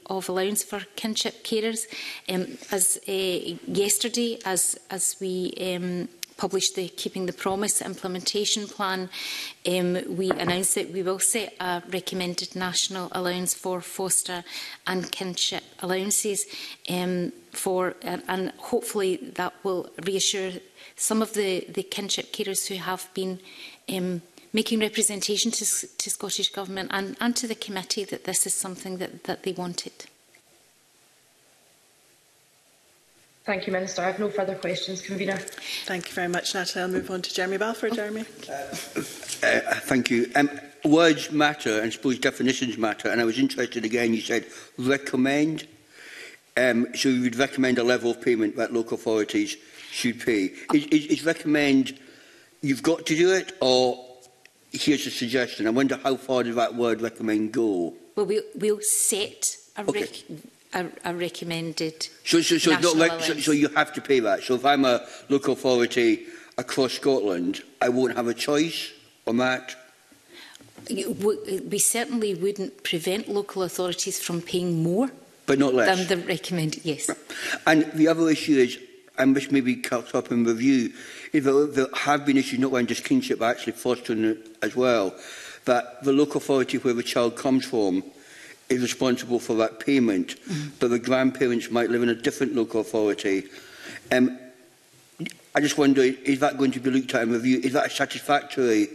of allowance for kinship carers. Um, as uh, yesterday, as as we um, published the Keeping the Promise implementation plan, um, we announced that we will set a recommended national allowance for foster and kinship allowances, um, for and, and hopefully that will reassure some of the, the kinship carers who have been um, making representation to, to Scottish Government and, and to the committee that this is something that, that they wanted. Thank you, Minister. I have no further questions, Convener. Thank you very much, Natalie. I'll move on to Jeremy Balfour. Jeremy. Uh, uh, thank you. Um, words matter, and I suppose definitions matter. And I was interested again, you said recommend. Um, so you would recommend a level of payment that local authorities should pay. Is, is, is recommend you've got to do it, or here's a suggestion? I wonder how far does that word recommend go? Well, we'll, we'll set a, Okay. rec a, a recommended So, so, so, national not like, so, so you have to pay that. So if I'm a local authority across Scotland, I won't have a choice on that? We certainly wouldn't prevent local authorities from paying more, but not less than the recommended. Yes. And the other issue is, and this may be cut up in review, if there, there have been issues not only just kinship but actually fostering as well, that the local authority where the child comes from is responsible for that payment, mm-hmm. but the grandparents might live in a different local authority. Um, I just wonder, is that going to be looked at in review? Is that a satisfactory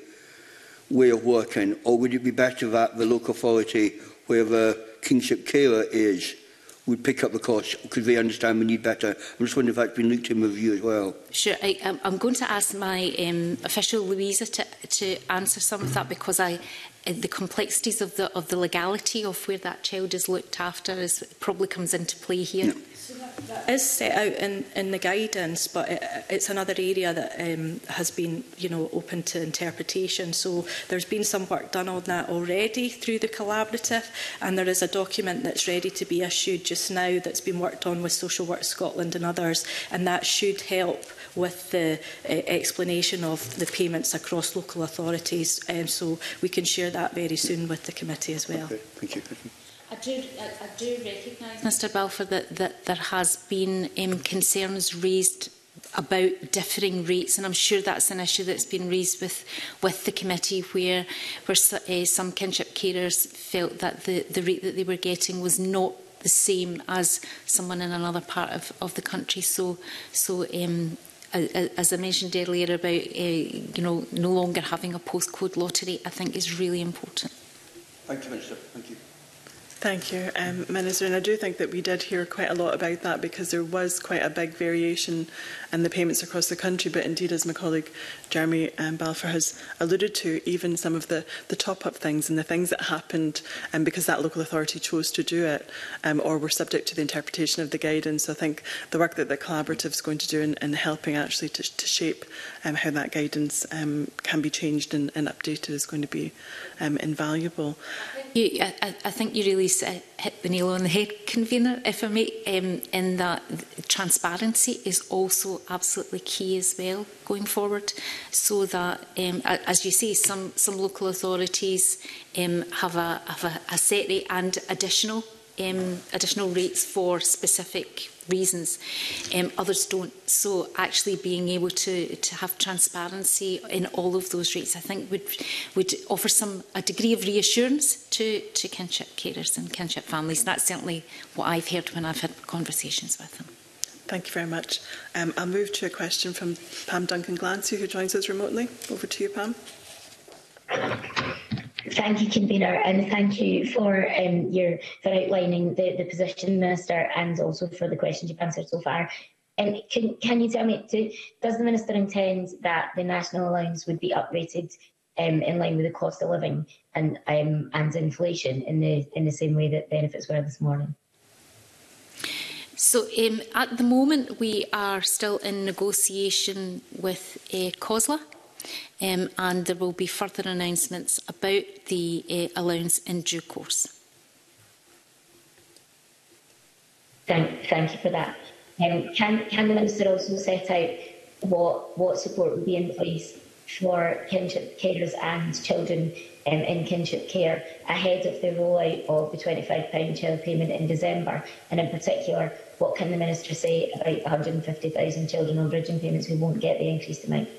way of working, or would it be better that the local authority where the kinship carer is would pick up the cost because they understand we need better? I'm just wondering if that's been looked in review as well. Sure. I, I'm going to ask my um, official Louisa to, to answer some of that, because I, the complexities of the of the legality of where that child is looked after is probably comes into play here. No. So that, that is set out in, in the guidance, but it, it's another area that um, has been, you know, open to interpretation. So there's been some work done on that already through the collaborative, and there is a document that's ready to be issued just now that's been worked on with Social Work Scotland and others, and that should help with the uh, explanation of the payments across local authorities. Um, so we can share that very soon with the committee as well. Okay, thank you. I do, I, I do recognise, Mr Balfour, that, that there has been um, concerns raised about differing rates, and I'm sure that's an issue that's been raised with, with the committee, where, where uh, some kinship carers felt that the, the rate that they were getting was not the same as someone in another part of, of the country. So, so um, as I mentioned earlier about uh, you know, no longer having a postcode lottery, I think is really important. Thank you, Minister. Thank you. Thank you, um, Minister. And I do think that we did hear quite a lot about that, because there was quite a big variation in the payments across the country. But indeed, as my colleague Jeremy um, Balfour has alluded to, even some of the, the top-up things and the things that happened um, because that local authority chose to do it um, or were subject to the interpretation of the guidance. So I think the work that the collaborative is going to do in, in helping actually to, to shape um, how that guidance um, can be changed and, and updated is going to be um, invaluable. You, I, I think you really hit the nail on the head, Convener, if I may, um, in that transparency is also absolutely key as well going forward, so that, um, as you say, some, some local authorities um, have, a, have a, a set rate and additional, um, additional rates for specific reasons. Um, others don't. So actually being able to, to have transparency in all of those rates, I think would would offer some a degree of reassurance to, to kinship carers and kinship families. And that's certainly what I've heard when I've had conversations with them. Thank you very much. Um, I'll move to a question from Pam Duncan-Glancy, who joins us remotely. Over to you, Pam. Thank you, Convener, and thank you for um, your for outlining the, the position, Minister, and also for the questions you've answered so far. Um, can, can you tell me, do, does the Minister intend that the national allowance would be uprated um, in line with the cost of living and um, and inflation in the in the same way that benefits were this morning? So um, at the moment we are still in negotiation with uh, COSLA. Um, and there will be further announcements about the uh, allowance in due course. Thank, thank you for that. Um, can, can the Minister also set out what, what support will be in place for kinship carers and children um, in kinship care ahead of the rollout of the twenty-five pound child payment in December? And in particular, what can the Minister say about one hundred and fifty thousand children on bridging payments who won't get the increased amount?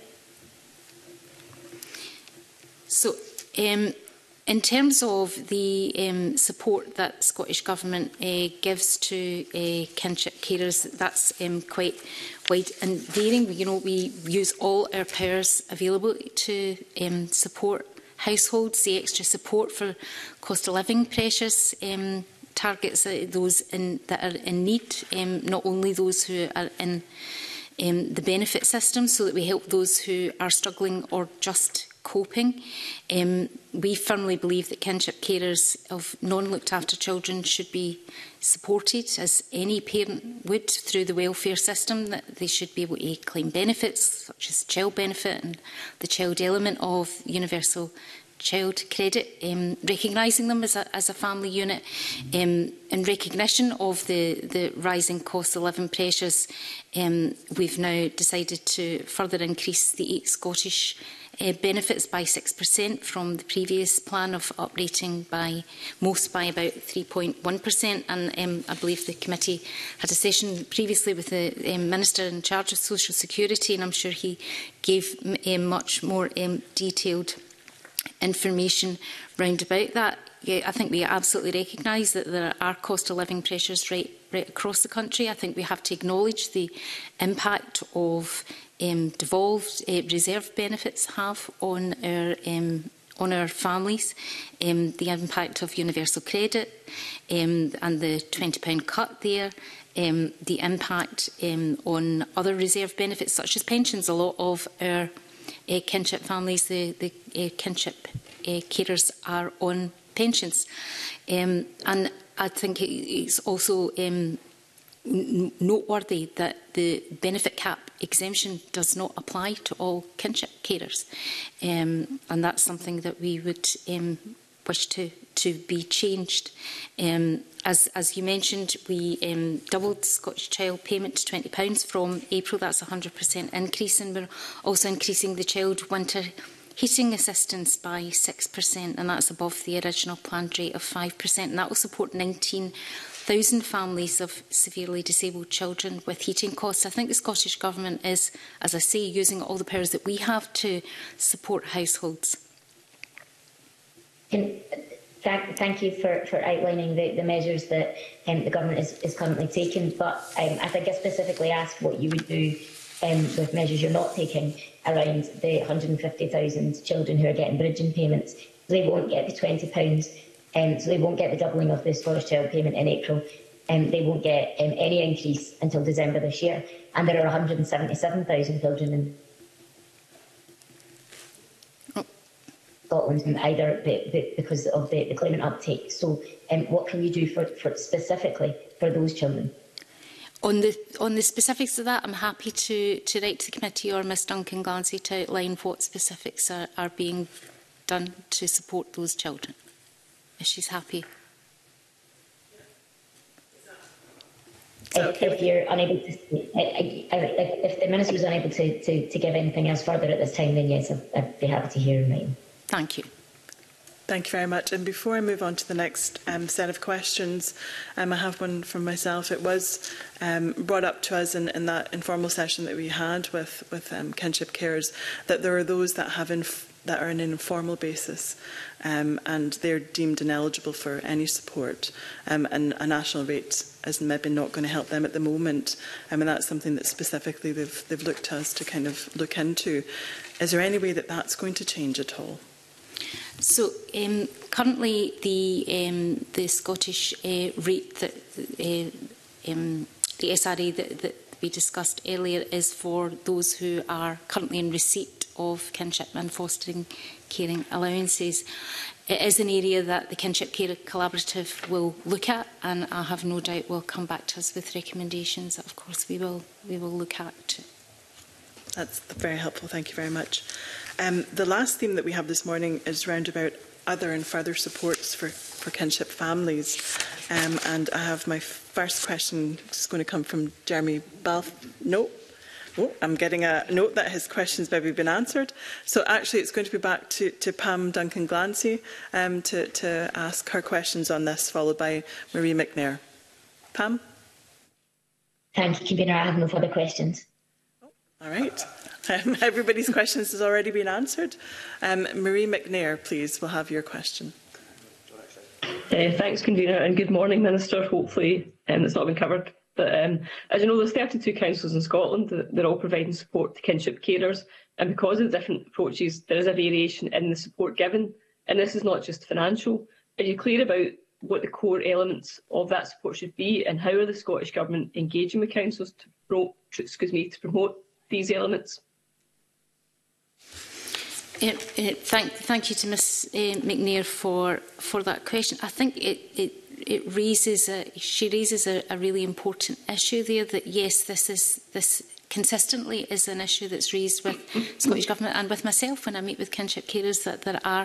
So, um, in terms of the um, support that Scottish Government uh, gives to uh, kinship carers, that's um, quite wide and varying. You know, we use all our powers available to um, support households. The extra support for cost of living pressures um, targets uh, those in, that are in need, um, not only those who are in um, the benefit system, so that we help those who are struggling or just coping. Um, we firmly believe that kinship carers of non-looked after children should be supported, as any parent would, through the welfare system, that they should be able to claim benefits such as child benefit and the child element of universal child credit, um, recognising them as a, as a family unit. Um, in recognition of the, the rising cost of living pressures, um, we've now decided to further increase the eight Scottish Uh, benefits by six percent from the previous plan of uprating by most by about three point one percent. And um, I believe the committee had a session previously with the um, Minister in charge of Social Security, and I'm sure he gave um, much more um, detailed information round about that. Yeah, I think we absolutely recognise that there are cost of living pressures right, right across the country. I think we have to acknowledge the impact of Um, devolved uh, reserve benefits have on our um, on our families, um, the impact of universal credit um, and the twenty pound cut there, um, the impact um, on other reserve benefits such as pensions. A lot of our uh, kinship families, the, the uh, kinship uh, carers, are on pensions, um, and I think it's also um, noteworthy that the benefit cap exemption does not apply to all kinship carers, um, and that's something that we would um, wish to, to be changed. Um, as, as you mentioned, we um, doubled Scottish Child payment to twenty pounds from April. That's a one hundred percent increase, and we're also increasing the child winter heating assistance by six percent, and that's above the original planned rate of five percent, and that will support nineteen thousand families of severely disabled children with heating costs. I think the Scottish Government is, as I say, using all the powers that we have to support households. And thank, thank you for, for outlining the, the measures that um, the Government is, is currently taking, but um, I think I specifically asked what you would do um, with measures you're not taking around the one hundred and fifty thousand children who are getting bridging payments. They won't get the twenty pounds. Um, so they won't get the doubling of the Scottish Child payment in April, and um, they won't get um, any increase until December this year. And there are one hundred and seventy-seven thousand children in oh. Scotland, either be, be, because of the, the claimant uptake. So, um, what can you do for, for specifically for those children? On the on the specifics of that, I'm happy to to write to the committee or Miss Duncan Glancy to outline what specifics are, are being done to support those children, if she's happy. If, if you're unable to, if the Minister is unable to, to, to give anything else further at this time, then yes, I'd, I'd be happy to hear in writing. Thank you. Thank you very much. And before I move on to the next um, set of questions, um, I have one from myself. It was um, brought up to us in, in that informal session that we had with, with um, kinship carers that there are those that have inf that are on an informal basis, um, and they're deemed ineligible for any support, um, and a national rate is maybe not going to help them at the moment. I mean, that's something that specifically they've, they've looked to us to kind of look into. Is there any way that that's going to change at all? So um, currently the um, the Scottish uh, rate that uh, um, the S R A that, that we discussed earlier is for those who are currently in receipt of kinship and fostering caring allowances. It is an area that the Kinship Care Collaborative will look at, and I have no doubt will come back to us with recommendations that, of course, we will we will look at. That's very helpful. Thank you very much. Um, the last theme that we have this morning is round about other and further supports for, for kinship families. Um, and I have my first question, which is going to come from Jeremy Balf. No, Oh, I'm getting a note that his question's maybe been answered. So actually it's going to be back to, to Pam Duncan-Glancy um, to, to ask her questions on this, followed by Marie McNair. Pam? Thank you, Convener. I have no further questions. All right. Um, everybody's questions has already been answered. Um, Marie McNair, please, will have your question. Uh, thanks, Convener, and good morning, Minister. Hopefully um, it's not been covered. But um, as you know, there's thirty-two councils in Scotland. They're all providing support to kinship carers. And because of the different approaches, there is a variation in the support given. And this is not just financial. Are you clear about what the core elements of that support should be, and how are the Scottish Government engaging with councils to promote, excuse me, to promote these elements? Uh, uh, thank, thank you to Miz uh, McNair for for that question. I think it it, it raises a, she raises a, a really important issue there. That yes, this is this consistently is an issue that's raised with Scottish Government and with myself when I meet with kinship carers. That there are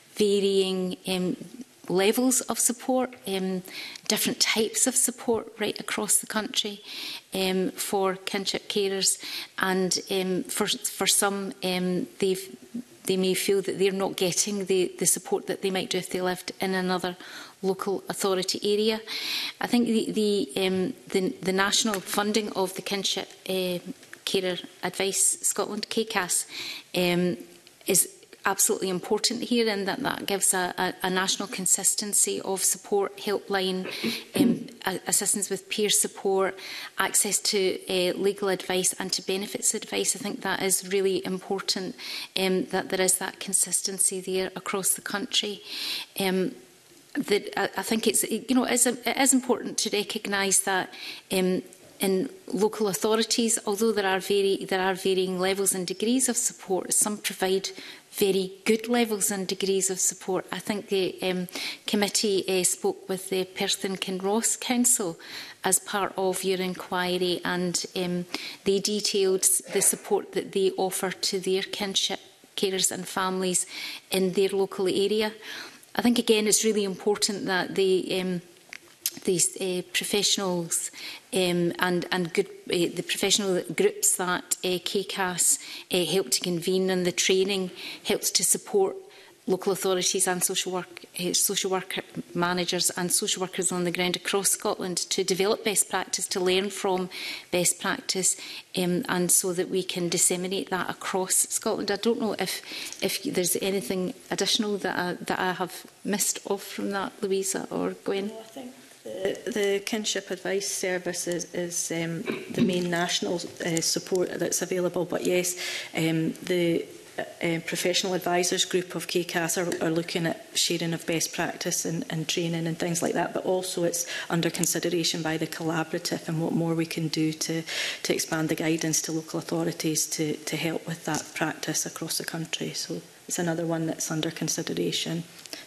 varying um, levels of support, um, different types of support right across the country um, for kinship carers, and um, for for some um, they've. They may feel that they're not getting the, the support that they might do if they lived in another local authority area. I think the, the, um, the, the national funding of the Kinship uh, Carer Advice Scotland, K C A S, um, is absolutely important here, and that that gives a, a, a national consistency of support, helpline, um, assistance with peer support, access to uh, legal advice and to benefits advice. I think that is really important, um, that there is that consistency there across the country. Um, that I, I think it's, you know, it is, it is important to recognise that um, in local authorities, although there are very there are varying levels and degrees of support, some provide very good levels and degrees of support. I think the um, committee uh, spoke with the Perth and Kinross Council as part of your inquiry, and um, they detailed the support that they offer to their kinship carers and families in their local area. I think again it's really important that the um, these uh, professionals um, and, and good, uh, the professional groups that uh, K C A S uh, help to convene, and the training helps to support local authorities and social work, uh, social work managers and social workers on the ground across Scotland to develop best practice, to learn from best practice, um, and so that we can disseminate that across Scotland. I don't know if if there's anything additional that I, that I have missed off from that, Louisa or Gwen. No, I think The, the Kinship Advice Service is, is um, the main national uh, support that's available, but yes, um, the uh, Professional Advisors Group of K C A S are, are looking at sharing of best practice and, and training and things like that, but also it's under consideration by the Collaborative and what more we can do to, to expand the guidance to local authorities to, to help with that practice across the country. So it's another one that's under consideration.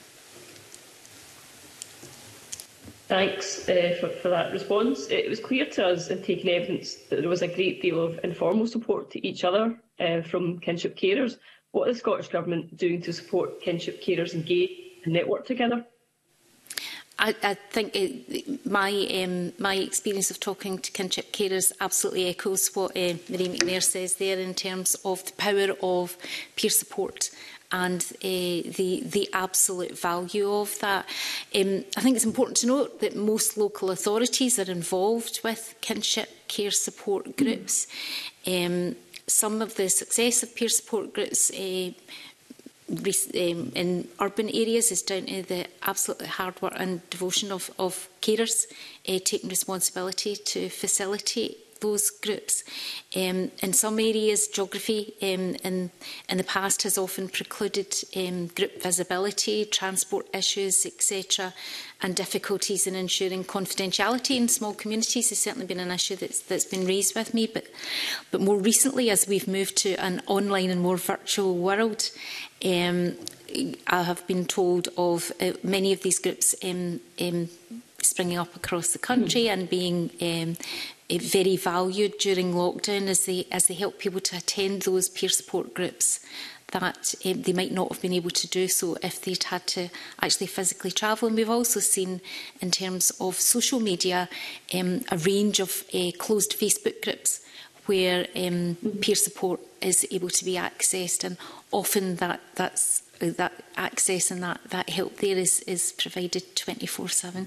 Thanks uh, for, for that response. It was clear to us in taking evidence that there was a great deal of informal support to each other uh, from kinship carers. What is the Scottish Government doing to support kinship carers engage and network together? I, I think it, my um, my experience of talking to kinship carers absolutely echoes what uh, Marie McNair says there in terms of the power of peer support and uh, the the absolute value of that. Um, I think it's important to note that most local authorities are involved with kinship care support groups. Um, some of the success of peer support groups uh, Um, in urban areas is down to the absolute hard work and devotion of, of carers uh, taking responsibility to facilitate those groups. Um, in some areas, geography um, in, in the past has often precluded um, group visibility, transport issues, et cetera, and difficulties in ensuring confidentiality in small communities has certainly been an issue that's, that's been raised with me. But, but more recently, as we've moved to an online and more virtual world, um, I have been told of uh, many of these groups um, um, springing up across the country and being um, uh, very valued during lockdown as they, as they help people to attend those peer support groups that um, they might not have been able to do so if they'd had to actually physically travel. And we've also seen, in terms of social media, um, a range of uh, closed Facebook groups where um, peer support is able to be accessed, and often that that's that access and that that help there is is provided twenty-four seven.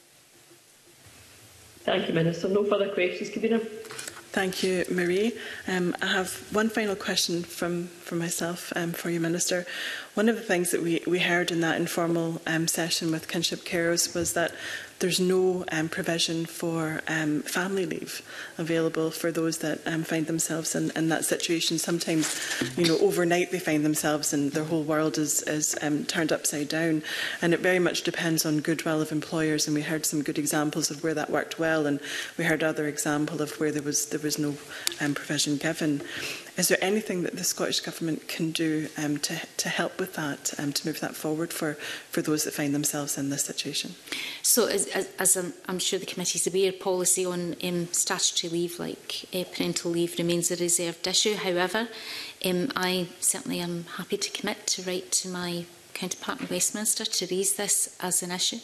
Thank you, Minister. No further questions, Convener. Thank you, Marie. Um, I have one final question from, from myself um, for you, Minister. One of the things that we, we heard in that informal um, session with kinship carers was that there's no um, provision for um, family leave available for those that um, find themselves in, in that situation. Sometimes, you know, overnight they find themselves and their whole world is, is um, turned upside down. And it very much depends on goodwill of employers. And we heard some good examples of where that worked well, and we heard other example of where there was there was no um, provision given. Is there anything that the Scottish Government can do um, to, to help with that, um, to move that forward for, for those that find themselves in this situation? So, as, as, as I'm, I'm sure the committee is aware, policy on um, statutory leave, like uh, parental leave, remains a reserved issue. However, um, I certainly am happy to commit to write to my counterpart in Westminster to raise this as an issue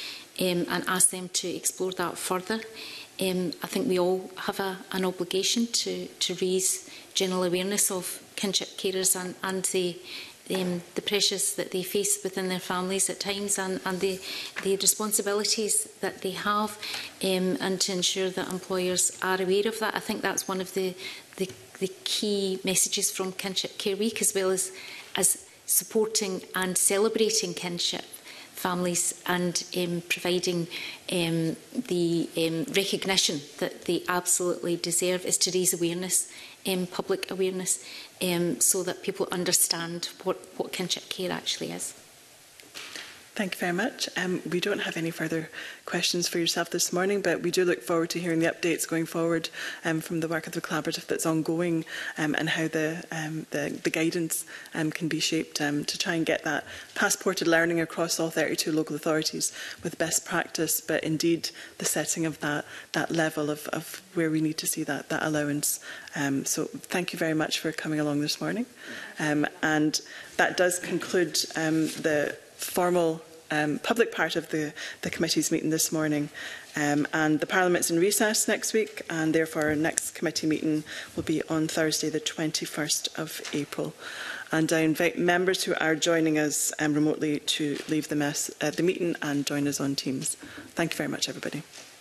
um, and ask them to explore that further. Um, I think we all have a, an obligation to, to raise general awareness of kinship carers and, and the, um, the pressures that they face within their families at times, and, and the, the responsibilities that they have, um, and to ensure that employers are aware of that. I think that's one of the, the, the key messages from Kinship Care Week, as well as, as supporting and celebrating kinship families and um, providing um, the um, recognition that they absolutely deserve, is to raise awareness, um, public awareness, um, so that people understand what, what kinship care actually is. Thank you very much. Um, we don't have any further questions for yourself this morning, but we do look forward to hearing the updates going forward um, from the work of the collaborative that's ongoing, um, and how the, um, the, the guidance um, can be shaped um, to try and get that passported learning across all thirty-two local authorities with best practice, but indeed the setting of that, that level of, of where we need to see that, that allowance. Um, so thank you very much for coming along this morning. Um, and that does conclude um, the formal um, public part of the, the committee's meeting this morning. Um, and the Parliament's in recess next week, and therefore our next committee meeting will be on Thursday the twenty-first of April. And I invite members who are joining us um, remotely to leave the, mess, uh, the meeting and join us on Teams. Thank you very much, everybody.